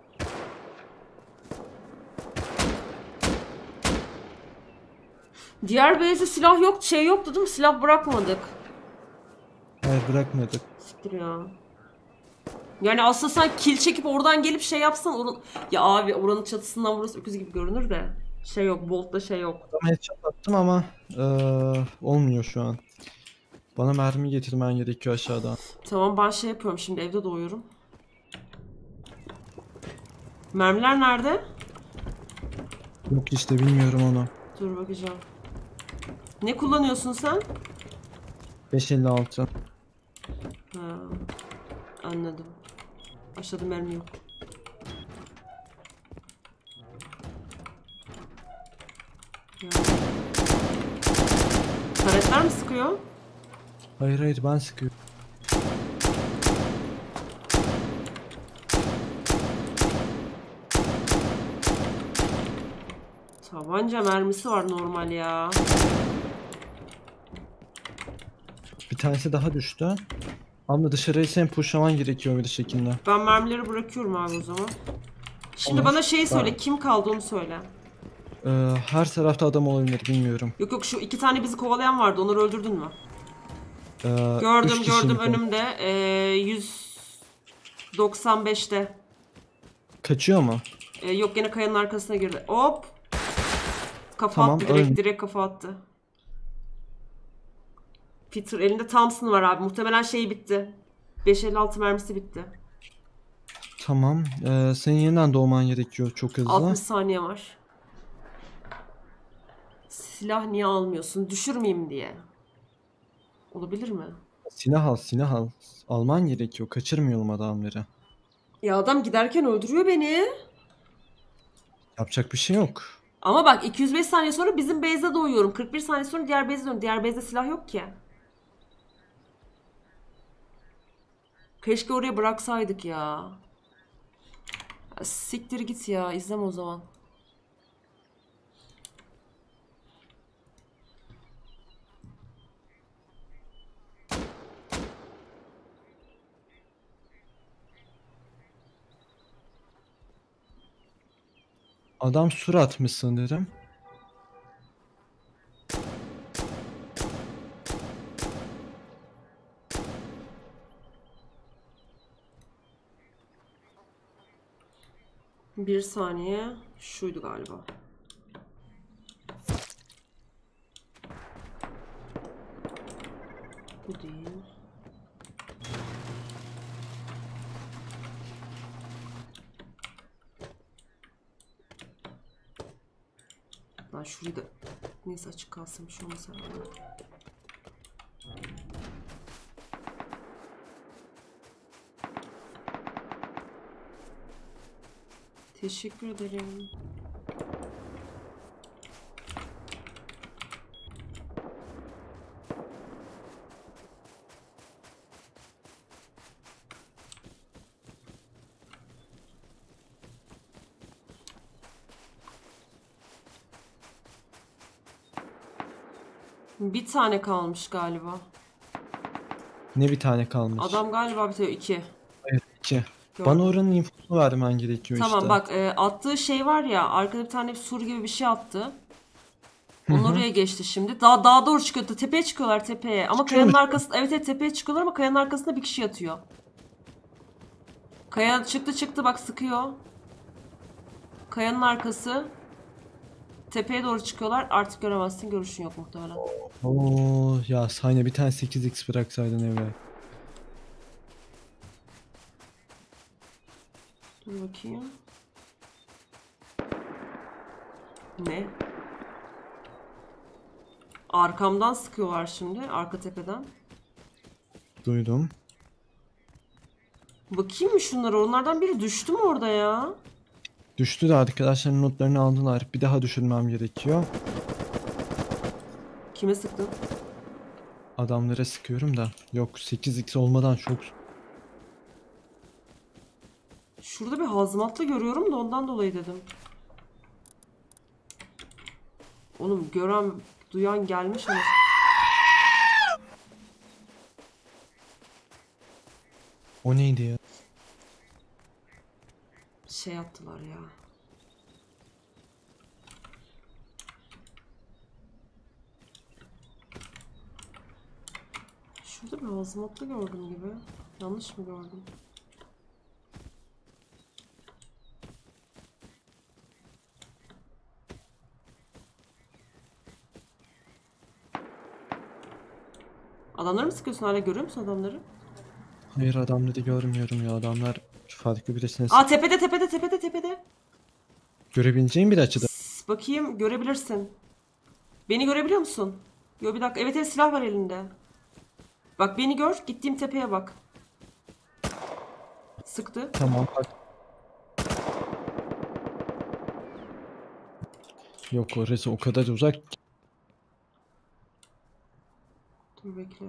Speaker 2: Diğer base'de silah yok, şey yoktu değil mi? Silah bırakmadık.
Speaker 1: Hayır bırakmadık.
Speaker 2: Siktir ya. Yani aslında sen kill çekip oradan gelip şey yapsan oran... Ya abi oranın çatısından burası öküz gibi görünür de. Şey yok, bolt'ta şey yok.
Speaker 1: Adama headshot attım ama eee, olmuyor şu an. Bana mermi getirmen gerekiyor aşağıdan.
Speaker 2: Tamam, ben şey yapıyorum şimdi, evde doğuyorum. Mermiler nerede?
Speaker 1: Yok işte bilmiyorum onu.
Speaker 2: Dur bakacağım. Ne kullanıyorsun sen?
Speaker 1: beş elli altı.
Speaker 2: Ha, anladım. Aşağıda mermi yok. Ya. Taretler mi sıkıyor?
Speaker 1: Hayır hayır ben sıkıyorum.
Speaker 2: Tabanca mermisi var normal ya.
Speaker 1: Bir tanesi daha düştü. Ama dışarıya sen pushlaman gerekiyor bir şekilde.
Speaker 2: Ben mermileri bırakıyorum abi o zaman. Şimdi
Speaker 1: Olur.
Speaker 2: bana şeyi söyle,
Speaker 1: Ben-
Speaker 2: kim kaldı onu söyle.
Speaker 1: Ee, her tarafta adam olabilir bilmiyorum.
Speaker 2: Yok yok, şu iki tane bizi kovalayan vardı, onları öldürdün mü?
Speaker 1: Ee,
Speaker 2: Gördüm
Speaker 1: üç
Speaker 2: gördüm
Speaker 1: kişiymiş o.
Speaker 2: önümde. Ee, yüz doksan beşte.
Speaker 1: Kaçıyor mu?
Speaker 2: Ee, yok, gene kayanın arkasına girdi. Hop. Kafa
Speaker 1: Tamam,
Speaker 2: attı direkt,
Speaker 1: öldü.
Speaker 2: direkt kafa attı. Peter elinde Thompson var abi. Muhtemelen şeyi bitti. beş elli altı mermisi bitti.
Speaker 1: Tamam. Ee, senin yeniden doğman gerekiyor çok hızlı.
Speaker 2: altmış saniye var. Silah niye almıyorsun? Düşürmeyeyim diye. Olabilir mi?
Speaker 1: Silah al, silah al. Alman gerekiyor. Kaçırmayalım adamları.
Speaker 2: Ya adam giderken öldürüyor beni.
Speaker 1: Yapacak bir şey yok.
Speaker 2: Ama bak iki yüz beş saniye sonra bizim base'de doğuyorum. kırk bir saniye sonra diğer base'de doğuyorum. Diğer base'de silah yok ki. Keşke oraya bıraksaydık ya. Ya siktir git ya. İzleme o zaman.
Speaker 1: Adam sur atmış sanırım.
Speaker 2: Bir saniye. Şuydu galiba. Bu değil. Lan şurayı da... Neyse açık kalsın bir şey olmasa. Teşekkür ederim. Bir tane kalmış galiba.
Speaker 1: Ne bir tane kalmış.
Speaker 2: Adam galiba bitiyor. iki.
Speaker 1: Evet, iki.
Speaker 2: Gördüm.
Speaker 1: Bana oranın infosunu vermen gerekiyor
Speaker 2: Tamam
Speaker 1: işte.
Speaker 2: bak e, attığı şey var ya, arkada bir tane sur gibi bir şey attı.
Speaker 1: Hı
Speaker 2: Onun
Speaker 1: hı.
Speaker 2: oraya geçti şimdi. Daha daha doğru çıkıyor. Tepeye çıkıyorlar, tepeye. Ama
Speaker 1: Çıkıyor
Speaker 2: kayanın
Speaker 1: mu?
Speaker 2: arkasında, evet evet tepeye çıkıyorlar ama kayanın arkasında bir kişi yatıyor. Kaya çıktı çıktı bak, sıkıyor. Kayanın arkası. Tepeye doğru çıkıyorlar. Artık göremezsin. Görüşün yok muhtemelen.
Speaker 1: Oo ya sahne bir tane sekiz x bıraksaydın eve.
Speaker 2: Dur bakayım. Ne? Arkamdan sıkıyorlar şimdi. Arka tepeden.
Speaker 1: Duydum.
Speaker 2: Bakayım mı şunlara? Onlardan biri düştü mü orada ya?
Speaker 1: Düştü de arkadaşların notlarını aldılar. Bir daha düşürmem gerekiyor.
Speaker 2: Kime sıktın?
Speaker 1: Adamlara sıkıyorum da. Yok sekiz x olmadan çok...
Speaker 2: Şurada bir hazmatlı görüyorum da ondan dolayı dedim. Oğlum gören, duyan gelmiş ama.
Speaker 1: O neydi ya?
Speaker 2: Şey yaptılar ya. Şurada bir hazmatlı gördüm gibi. Yanlış mı gördüm? Adamları mı sıkıyorsun, hala görüyor musun adamları?
Speaker 1: Hayır adamları görmüyorum ya. Adamlar farklı birisine
Speaker 2: Aa tepede tepede tepede tepede.
Speaker 1: görebileceğim bir açıda.
Speaker 2: Sss, bakayım görebilirsin. Beni görebiliyor musun? Yo bir dakika, evet evet silah var elinde. Bak beni gör, gittiğim tepeye bak. Sıktı.
Speaker 1: Tamam bak. Yok orası o kadar uzak.
Speaker 2: Dur bekle.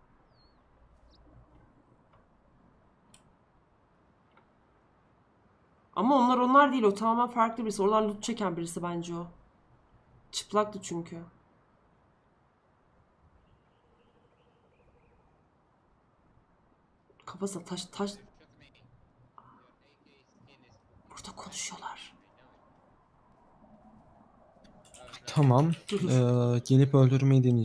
Speaker 2: Ama onlar onlar değil, o tamamen farklı birisi. Oradan loot çeken birisi bence o. Çıplaktı çünkü. Kafasına taş taş. Burada konuşuyorlar.
Speaker 1: Tamam.
Speaker 2: Dur, dur.
Speaker 1: Ee, gelip öldürmeyi deneyeceğim.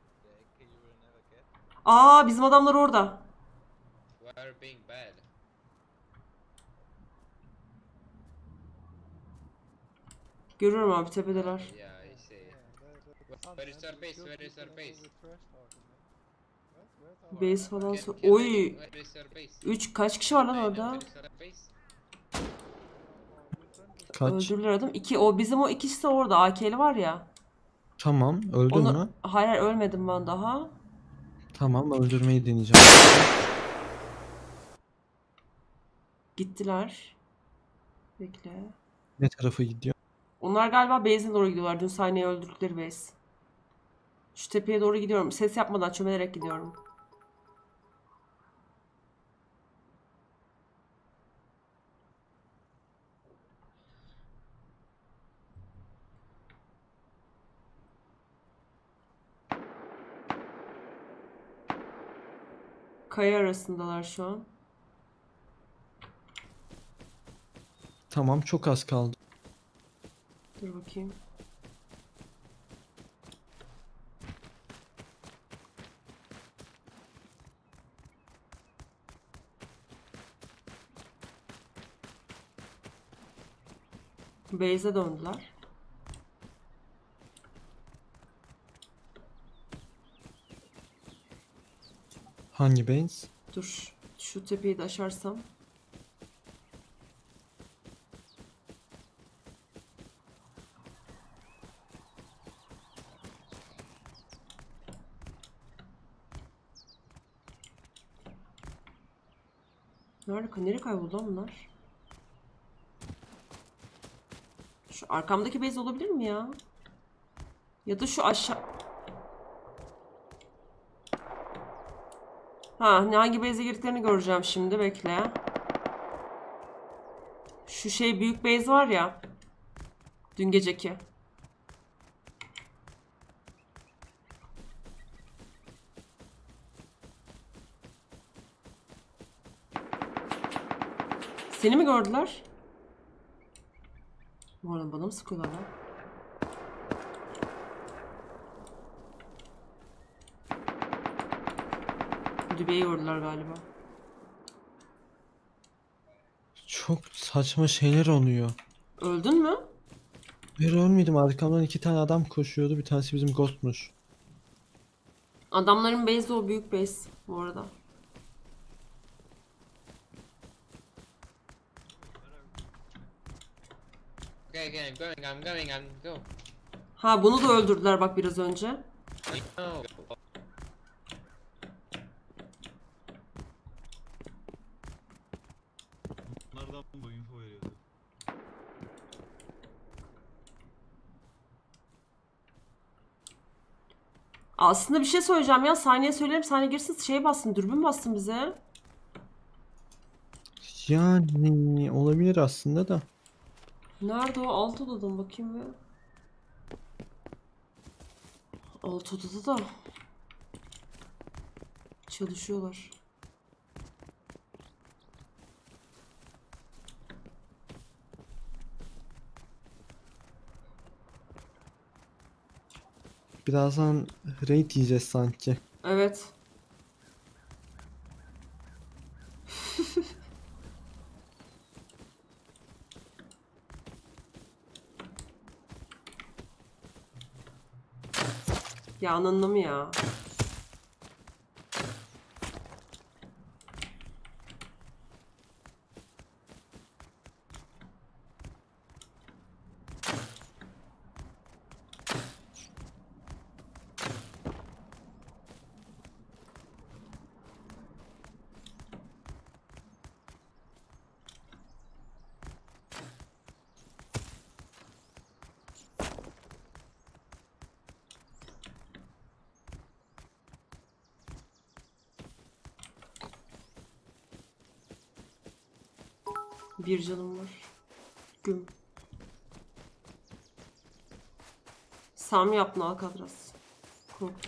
Speaker 2: Aa bizim adamlar orada.
Speaker 6: We're being bad.
Speaker 2: Görüyorum abi, tepedeler.
Speaker 6: Yeah, I see. Where is our base? Where is our base?
Speaker 2: Base falan
Speaker 6: Can-
Speaker 2: sor.
Speaker 6: can I-
Speaker 2: Oy.
Speaker 6: Where is our base?
Speaker 2: Üç kaç kişi var lan orada?
Speaker 6: Where is our base?
Speaker 1: Kaç?
Speaker 2: Öldürürler adam. İki, o bizim o ikisi de orada. A K'li var ya.
Speaker 1: Tamam. Öldün
Speaker 2: Onu...
Speaker 1: mü?
Speaker 2: Hayır hayır, ölmedim ben daha.
Speaker 1: Tamam öldürmeyi deneyeceğim.
Speaker 2: Gittiler. Bekle.
Speaker 1: Ne tarafa gidiyor?
Speaker 2: Onlar galiba base'e doğru gidiyorlar. Dün sahneyi öldürdükleri base. Şu tepeye doğru gidiyorum. Ses yapmadan çömelerek gidiyorum. Kaya arasındalar şu an.
Speaker 1: Tamam, çok az kaldı.
Speaker 2: Dur bakayım. Base'e döndüler.
Speaker 1: Hangi base?
Speaker 2: Dur. Şu tepeyi de aşarsam. Nerede? Nereye kayboldu lan bunlar? Şu arkamdaki base olabilir mi ya? Ya da şu aşağı... Ha, ne hangi base'e girdiklerini göreceğim şimdi. Bekle. Şu şey büyük base var ya. Dün geceki. Seni mi gördüler? Bu arada bana mı sıkıyorlar lan? Dübeyi gördüler galiba.
Speaker 1: Çok saçma şeyler oluyor.
Speaker 2: Öldün mü?
Speaker 1: Bir ölmedim. Arkamdan iki tane adam koşuyordu. Bir tanesi bizim ghostmuş.
Speaker 2: Adamların base'i o büyük base bu arada.
Speaker 6: Okay, okay, I'm going, I'm going, I'm go.
Speaker 2: Ha, bunu da öldürdüler bak biraz önce.
Speaker 6: No.
Speaker 5: Bunlardan bu info veriyordu.
Speaker 2: Aslında bir şey söyleyeceğim ya. Saniye söylerim. Saniye girsin, şey bassın. Dürbün bassın bize.
Speaker 1: Yani olabilir aslında da.
Speaker 2: Nerede o? Alt odada mı? Bakayım bir. Alt odada da çalışıyorlar.
Speaker 1: Birazdan raid yiyeceğiz sanki.
Speaker 2: Evet. Ya ananı mı ya? Bir canım var. Güm. Sam yaptın Alcatraz. Korktum.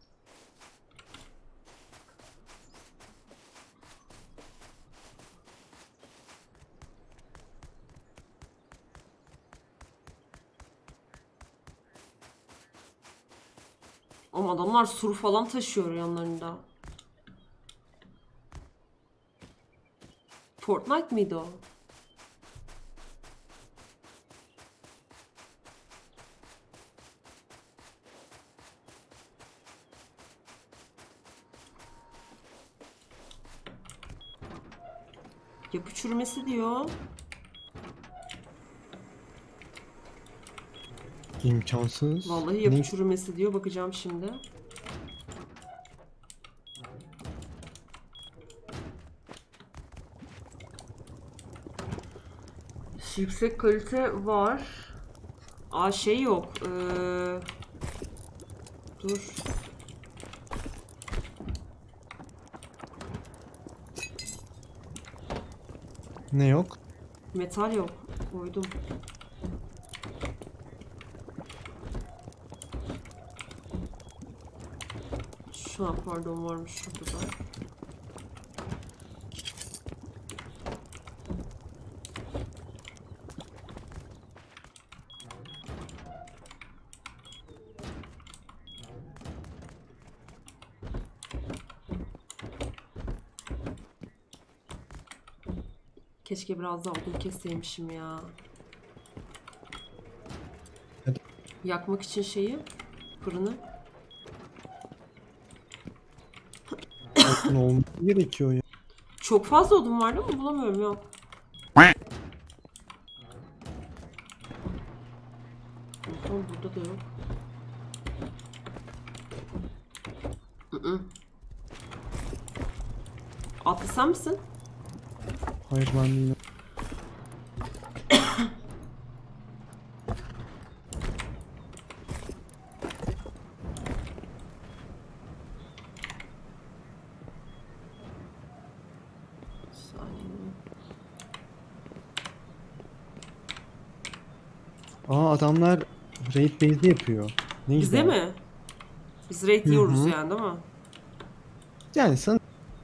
Speaker 2: Ama adamlar sur falan taşıyor yanlarında. Fortnite miydi o? Yapı çürümesi diyor.
Speaker 1: İmkansız.
Speaker 2: Vallahi yapı
Speaker 1: Ne-
Speaker 2: çürümesi diyor. Bakacağım şimdi. Yüksek kalite var. Aa şey yok. Ee, dur.
Speaker 1: Ne yok?
Speaker 2: Metal yok. Koydum. Şu an pardon varmış şurada da. Keşke biraz daha odun keseymişim ya.
Speaker 1: Hadi.
Speaker 2: Yakmak için şeyi, fırını.
Speaker 1: Odun olması gerekiyor ya.
Speaker 2: Çok fazla odun vardı ama bulamıyorum yok. Tamam burada da yok. Hı-hı. Atlı sen misin?
Speaker 1: Hayır ben değilim.
Speaker 2: Saniye.
Speaker 1: Aa adamlar raid base'i yapıyor. Ne
Speaker 2: Bize
Speaker 1: güzel.
Speaker 2: mi? Biz raid
Speaker 1: Hı
Speaker 2: yiyoruz
Speaker 1: hı.
Speaker 2: yani değil mi?
Speaker 1: Yani sen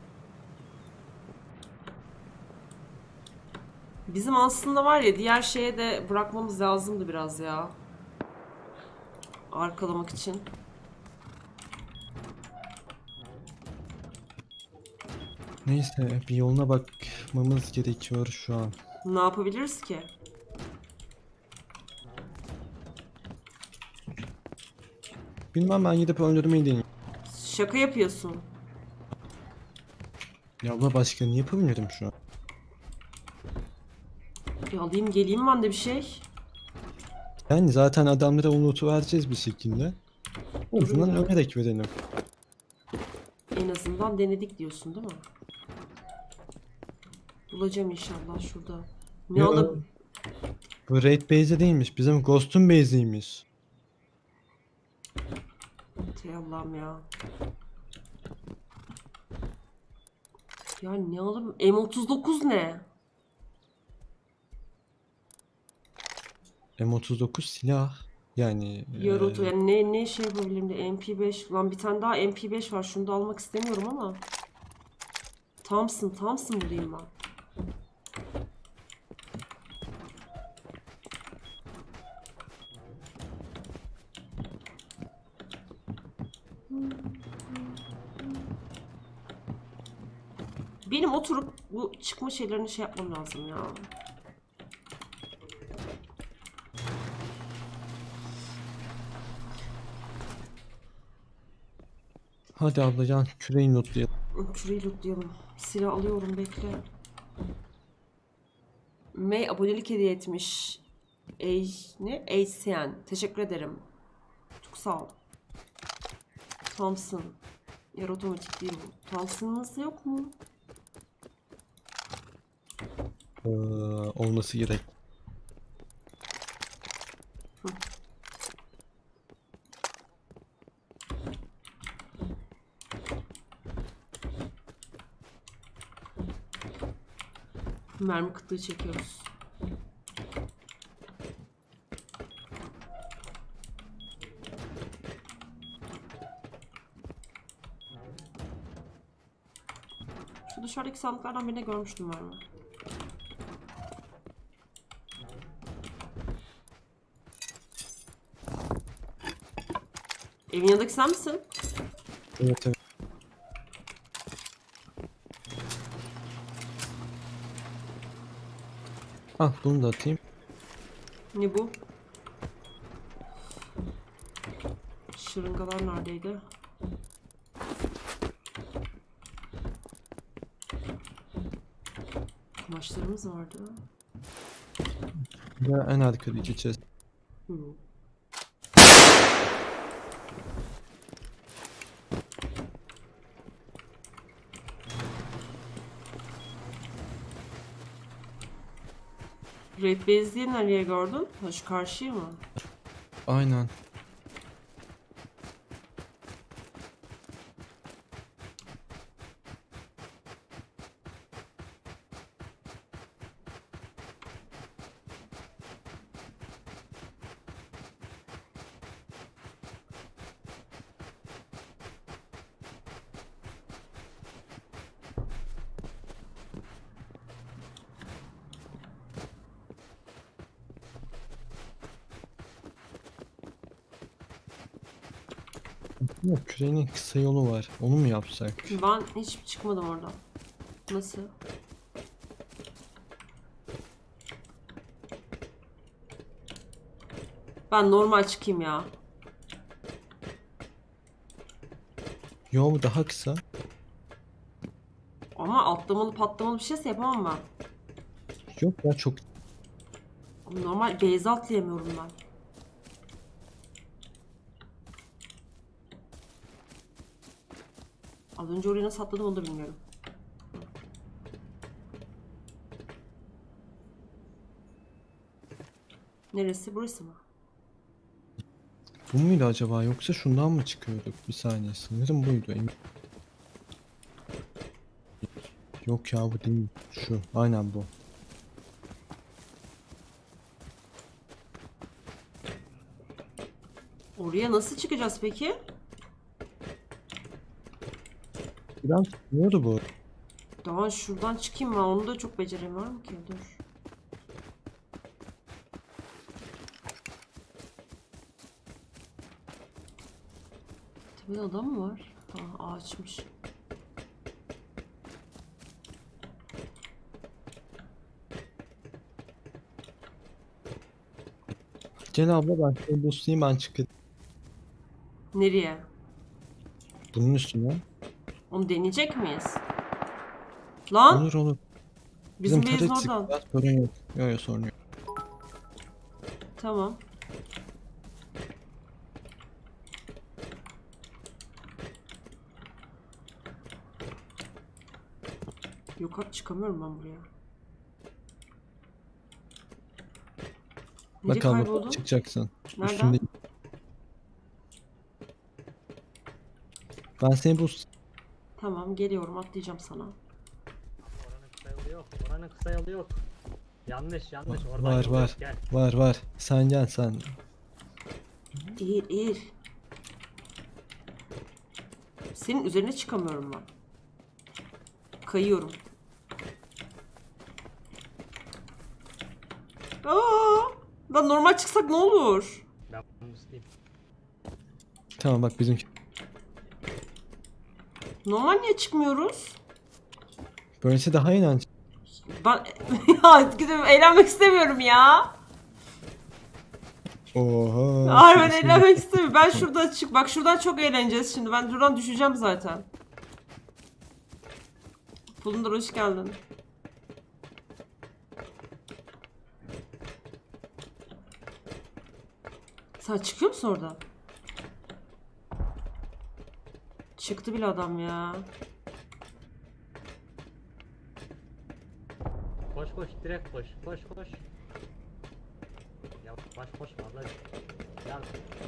Speaker 2: Bizim aslında var ya diğer şeye de bırakmamız lazımdı biraz ya. Arkalamak için.
Speaker 1: neyse bir yoluna bakmamız gerekiyor şu an.
Speaker 2: Ne yapabiliriz ki?
Speaker 1: Bilmem ben gidip öldürmeyi deneyeyim.
Speaker 2: Şaka yapıyorsun.
Speaker 1: Ya abla başka ne yapabilirim şu an?
Speaker 2: Bir alayım geleyim ben de bir şey.
Speaker 1: Yani zaten adamlara o notu vereceğiz bir şekilde. O yüzden
Speaker 2: Durun ya.
Speaker 1: ölerek verelim.
Speaker 2: En azından denedik diyorsun değil mi? Bulacağım inşallah şurada. Ne
Speaker 1: Yo,
Speaker 2: alıp...
Speaker 1: Bu raid base'e değilmiş. Bizim Ghost'un base'iymiş.
Speaker 2: Ey Allah'ım ya. Ya ne alıp... M otuz dokuz ne?
Speaker 1: M otuz dokuz silah. Yani
Speaker 2: Yarı
Speaker 1: eee,
Speaker 2: yani ne, ne şey yapabilirim de M P beş. Lan bir tane daha M P beş var. Şunu da almak istemiyorum ama. Thompson, Thompson bulayım ben. Benim oturup bu çıkma şeylerini şey yapmam lazım ya.
Speaker 1: hadi ablacan küreği lootlayalım.
Speaker 2: Şurayı lootlayalım. Silah alıyorum bekle. May abonelik hediye etmiş. Ey ne? Eysen. Teşekkür ederim. Çok sağ ol. Thompson. Yer otomatik değil bu. Thompson'ınız yok mu?
Speaker 1: Eee, olması gerek.
Speaker 2: Mermi kıtlığı çekiyoruz. Şu dışarıdaki sandıklardan birine görmüştüm mermi. Evin yanındaki sen misin?
Speaker 1: Evet evet. Ah bunu da atayım.
Speaker 2: Ne bu? Şırıngalar neredeydi? Kumaşlarımız vardı.
Speaker 1: Ya en arkadaki chest.
Speaker 2: Hı. Red Base'liği nereye gördün? Ha, şu karşıyı mı?
Speaker 1: Aynen. Yok, kürenin kısa yolu var. Onu mu yapsak?
Speaker 2: Ben hiç çıkmadım oradan. Nasıl? Ben normal çıkayım ya.
Speaker 1: Yol daha kısa.
Speaker 2: Ama atlamalı patlamalı bir şeyse yapamam ben.
Speaker 1: Yok ya, çok.
Speaker 2: Ama normal base atlayamıyorum ben. Az önce oraya nasıl atladım onu da bilmiyorum. Neresi? Burası mı?
Speaker 1: Bu muydu acaba, yoksa şundan mı çıkıyorduk? Bir saniye, sanırım buydu. Emin- Yok ya, bu değil. Şu. Aynen bu.
Speaker 2: Oraya nasıl çıkacağız peki?
Speaker 1: Biraz çıkıyordu bu.
Speaker 2: Daha şuradan çıkayım ben. Onu da çok beceremiyorum ki. Dur. Tepede adam mı var? Ha, ağaçmış.
Speaker 1: Gel abla, ben seni boostlayayım, ben çıkayım.
Speaker 2: Nereye?
Speaker 1: Bunun üstüne.
Speaker 2: Onu deneyecek miyiz? Lan!
Speaker 1: Olur olur.
Speaker 2: Bizim
Speaker 1: Bizim
Speaker 2: base'in
Speaker 1: taret
Speaker 2: oradan.
Speaker 1: çıkacağız, sorun yok. Yok yok, sorun yok.
Speaker 2: Tamam. Yok abi, çıkamıyorum ben buraya. Nereye
Speaker 1: Bak abla,
Speaker 2: kayboldun?
Speaker 1: çıkacaksın.
Speaker 2: Nereden?
Speaker 1: Üstünde. Ben seni boost.
Speaker 2: Tamam, geliyorum, atlayacağım sana.
Speaker 4: Oranın kısa yolu yok. Oranın kısa yolu yok. Yanlış yanlış. Oradan
Speaker 1: Var
Speaker 4: yol
Speaker 1: var.
Speaker 4: yok, Gel.
Speaker 1: Var var. Sen gel sen.
Speaker 2: Eğil, eğil. Senin üzerine çıkamıyorum ben. Kayıyorum. Aa! Lan normal çıksak ne olur?
Speaker 4: Ben bunu isteyeyim.
Speaker 1: Tamam bak, bizim
Speaker 2: Normal niye çıkmıyoruz?
Speaker 1: böylesi daha eğlenceli.
Speaker 2: Ben ya gidip eğlenmek istemiyorum ya.
Speaker 1: Oha.
Speaker 2: Hayır, ben
Speaker 1: sesini-
Speaker 2: eğlenmek istemiyorum. Ben şuradan çık. Bak şuradan çok eğleneceğiz şimdi. Ben buradan düşeceğim zaten. Fulundar hoş geldin. Sen çıkıyor musun oradan? Çıktı bile adam ya.
Speaker 4: Koş koş direkt koş. Koş koş. Ya baş koşma ablacığım. Ya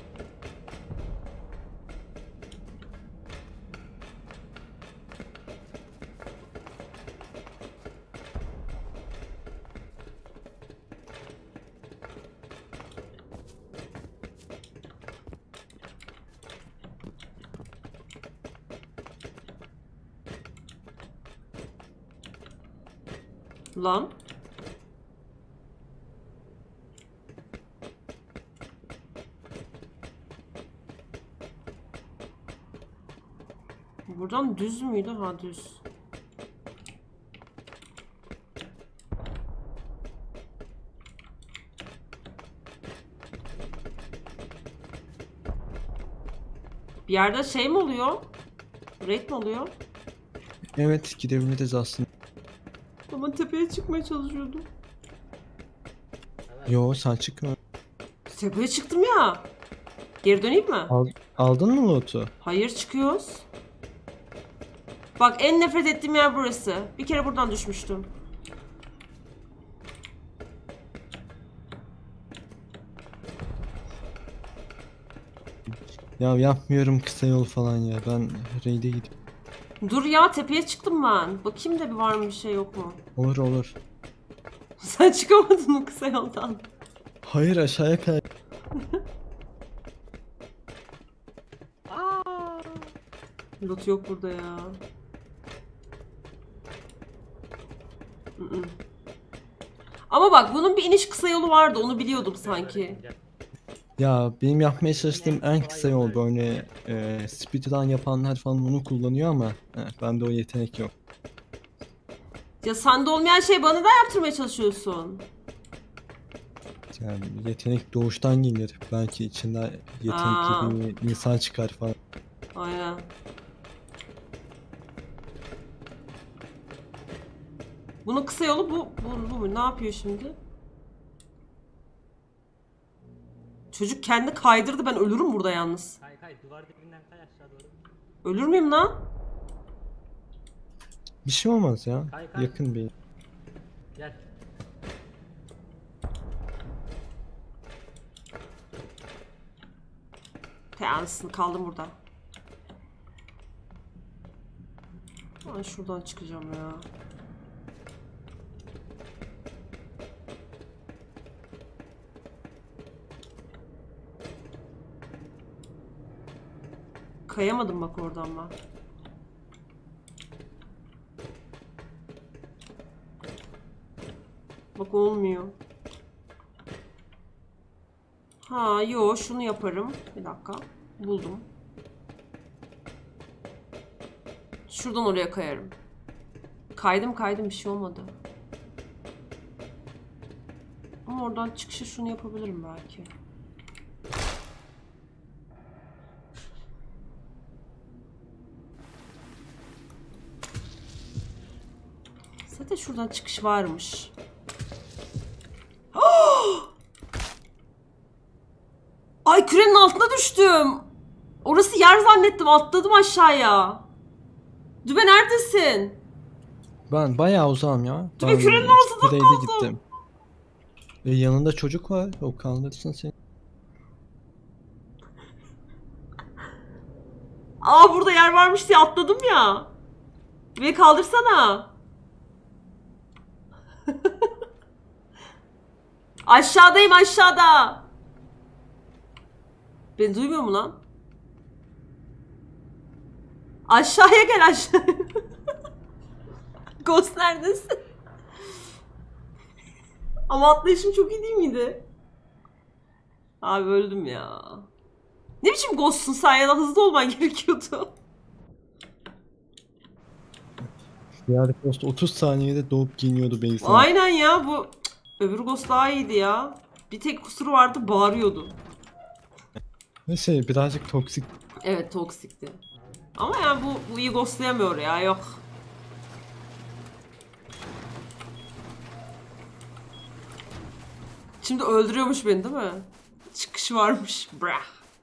Speaker 2: Lan. Buradan düz müydü? Ha, düz. Bir yerde şey mi oluyor? Raid mi oluyor?
Speaker 1: Evet, gidebiliriz aslında.
Speaker 2: Ama tepeye çıkmaya çalışıyordum.
Speaker 1: Yo, sen çıkma.
Speaker 2: Tepeye çıktım ya. Geri döneyim mi?
Speaker 1: Al, aldın mı loot'u?
Speaker 2: Hayır, çıkıyoruz. Bak, en nefret ettiğim yer burası. Bir kere buradan düşmüştüm.
Speaker 1: Ya yapmıyorum kısa yol falan ya. Ben raid'e gidip.
Speaker 2: Dur ya, tepeye çıktım ben. Bakayım da bir var mı bir şey yok mu?
Speaker 1: Olur olur.
Speaker 2: Sen çıkamadın mı kısa yoldan?
Speaker 1: Hayır aşağıya kay.
Speaker 2: Loot yok burada ya. Mm-mm. Ama bak bunun bir iniş kısa yolu vardı, onu biliyordum sanki.
Speaker 4: Gel.
Speaker 1: Ya benim yapmaya çalıştığım en kısa yol böyle e, speedrun yapanlar falan onu kullanıyor ama he, bende o yetenek yok.
Speaker 2: Ya sende olmayan şey bana da yaptırmaya çalışıyorsun.
Speaker 1: Yani yetenek doğuştan gelir. Belki içinden
Speaker 2: Aa.
Speaker 1: yetenekli bir insan çıkar falan.
Speaker 2: Aynen. Bunun kısa yolu bu, bu, bu mu? Ne yapıyor şimdi? Çocuk kendi kaydırdı, ben ölürüm burada yalnız.
Speaker 4: Kay kay duvar dibinden kay aşağı doğru.
Speaker 2: Ölür müyüm lan?
Speaker 1: Bir şey olmaz ya.
Speaker 4: Kay, kay.
Speaker 1: Yakın bir.
Speaker 4: Gel.
Speaker 2: Te anasını, kaldım burada. Ben şuradan çıkacağım ya. Kayamadım bak oradan ben. Bak olmuyor. Ha yo, şunu yaparım. Bir dakika. Buldum. Şuradan oraya kayarım. Kaydım kaydım, bir şey olmadı. Ama oradan çıkışı şunu yapabilirim belki. Zaten şuradan çıkış varmış. Ay, kürenin altına düştüm. Orası yer zannettim, atladım aşağıya. Dübe neredesin?
Speaker 1: Ben bayağı uzağım ya.
Speaker 2: Tabii
Speaker 1: Ben
Speaker 2: kürenin altında
Speaker 1: raid'e
Speaker 2: kaldım.
Speaker 1: gittim. E, yanında çocuk var. O kaldırsın seni.
Speaker 2: Aa, burada yer varmış diye atladım ya. Beni kaldırsana. Aşağıdayım, aşağıda. Beni duymuyor mu lan? Aşağıya gel, aşağı. Ghost neredesin? Ama atlayışım çok iyi değil miydi? Abi öldüm ya. Ne biçim ghostsun sen ya, da hızlı olman gerekiyordu.
Speaker 1: Diğer post otuz saniyede doğup geliyordu beni.
Speaker 2: Aynen ya, bu öbür ghost daha iyiydi ya. Bir tek kusuru vardı, bağırıyordu.
Speaker 1: Ve şey birazcık toksik.
Speaker 2: Evet, toksikti. Ama yani bu, bu iyi ghostlayamıyor ya, yok. Şimdi öldürüyormuş beni değil mi? Çıkış varmış. Brah.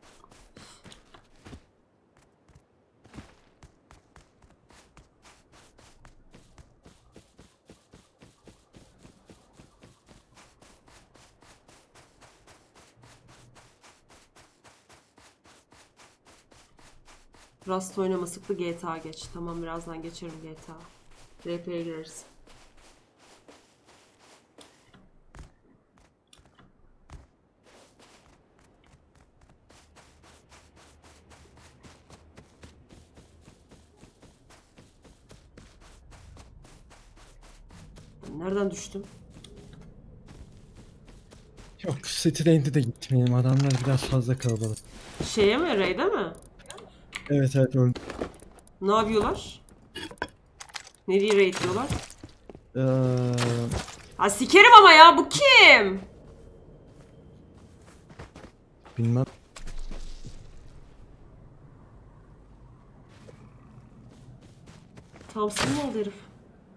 Speaker 2: Rust oynama, sıklı G T A geç. Tamam, birazdan geçerim G T A. R P'ye gireriz. Ben nereden düştüm?
Speaker 1: Yok City Raid'e de gitmeyelim. Adamlar biraz fazla kalabalık.
Speaker 2: Şeye mi? Raid'e mi?
Speaker 1: Evet evet öldü.
Speaker 2: Ne yapıyorlar? Nereye raid diyorlar?
Speaker 1: Eee...
Speaker 2: Ha sikerim ama ya, bu kim?
Speaker 1: Bilmem.
Speaker 2: Thompson mı oldu herif?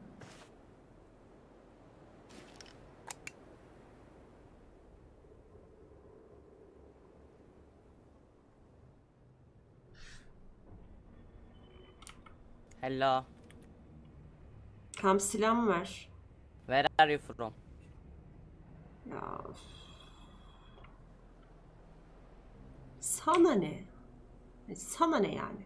Speaker 7: Hello.
Speaker 2: Kam silah ver.
Speaker 7: Where are you from?
Speaker 2: Ya. üf. Sana ne? E, sana ne yani?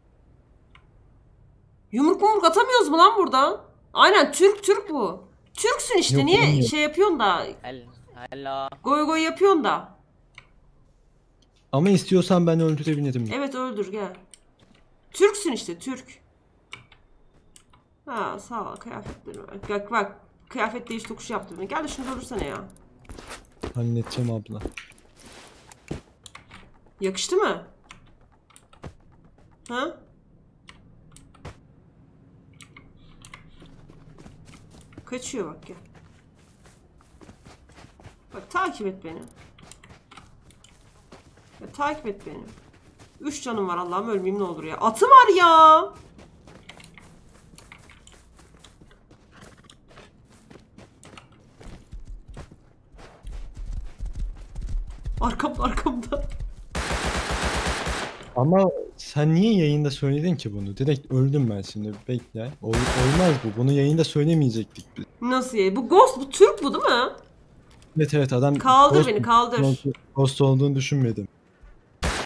Speaker 2: Yumruk mumruk atamıyoruz mu lan burada? Aynen Türk Türk bu. Türksün işte
Speaker 1: Yok,
Speaker 2: niye
Speaker 1: olmuyor.
Speaker 2: şey yapıyorsun da
Speaker 7: Hel hello.
Speaker 2: goy goy yapıyorsun da.
Speaker 1: Ama istiyorsan ben öldürebilirim.
Speaker 2: Evet öldür gel. Türksün işte Türk. Ha sağ ol kıyafetleri var. Bak bak kıyafet değiş tokuşu yaptım. Gel de şunu öldürsene ya.
Speaker 1: Halledeceğim abla.
Speaker 2: Yakıştı mı? Ha? Kaçıyor bak gel. Bak takip et beni. Ya, takip et beni. Üç canım var Allah'ım ölmeyeyim ne olur ya. Atı var ya. Arkamda arkamda.
Speaker 1: Ama sen niye yayında söyledin ki bunu? Direkt öldüm ben şimdi. Bekle. Ol- olmaz bu. Bunu yayında söylemeyecektik biz.
Speaker 2: Nasıl ya? Bu Ghost bu Türk bu değil mi?
Speaker 1: Evet evet adam
Speaker 2: Kaldır
Speaker 1: Ghost-
Speaker 2: beni kaldır.
Speaker 1: Ghost olduğunu düşünmedim.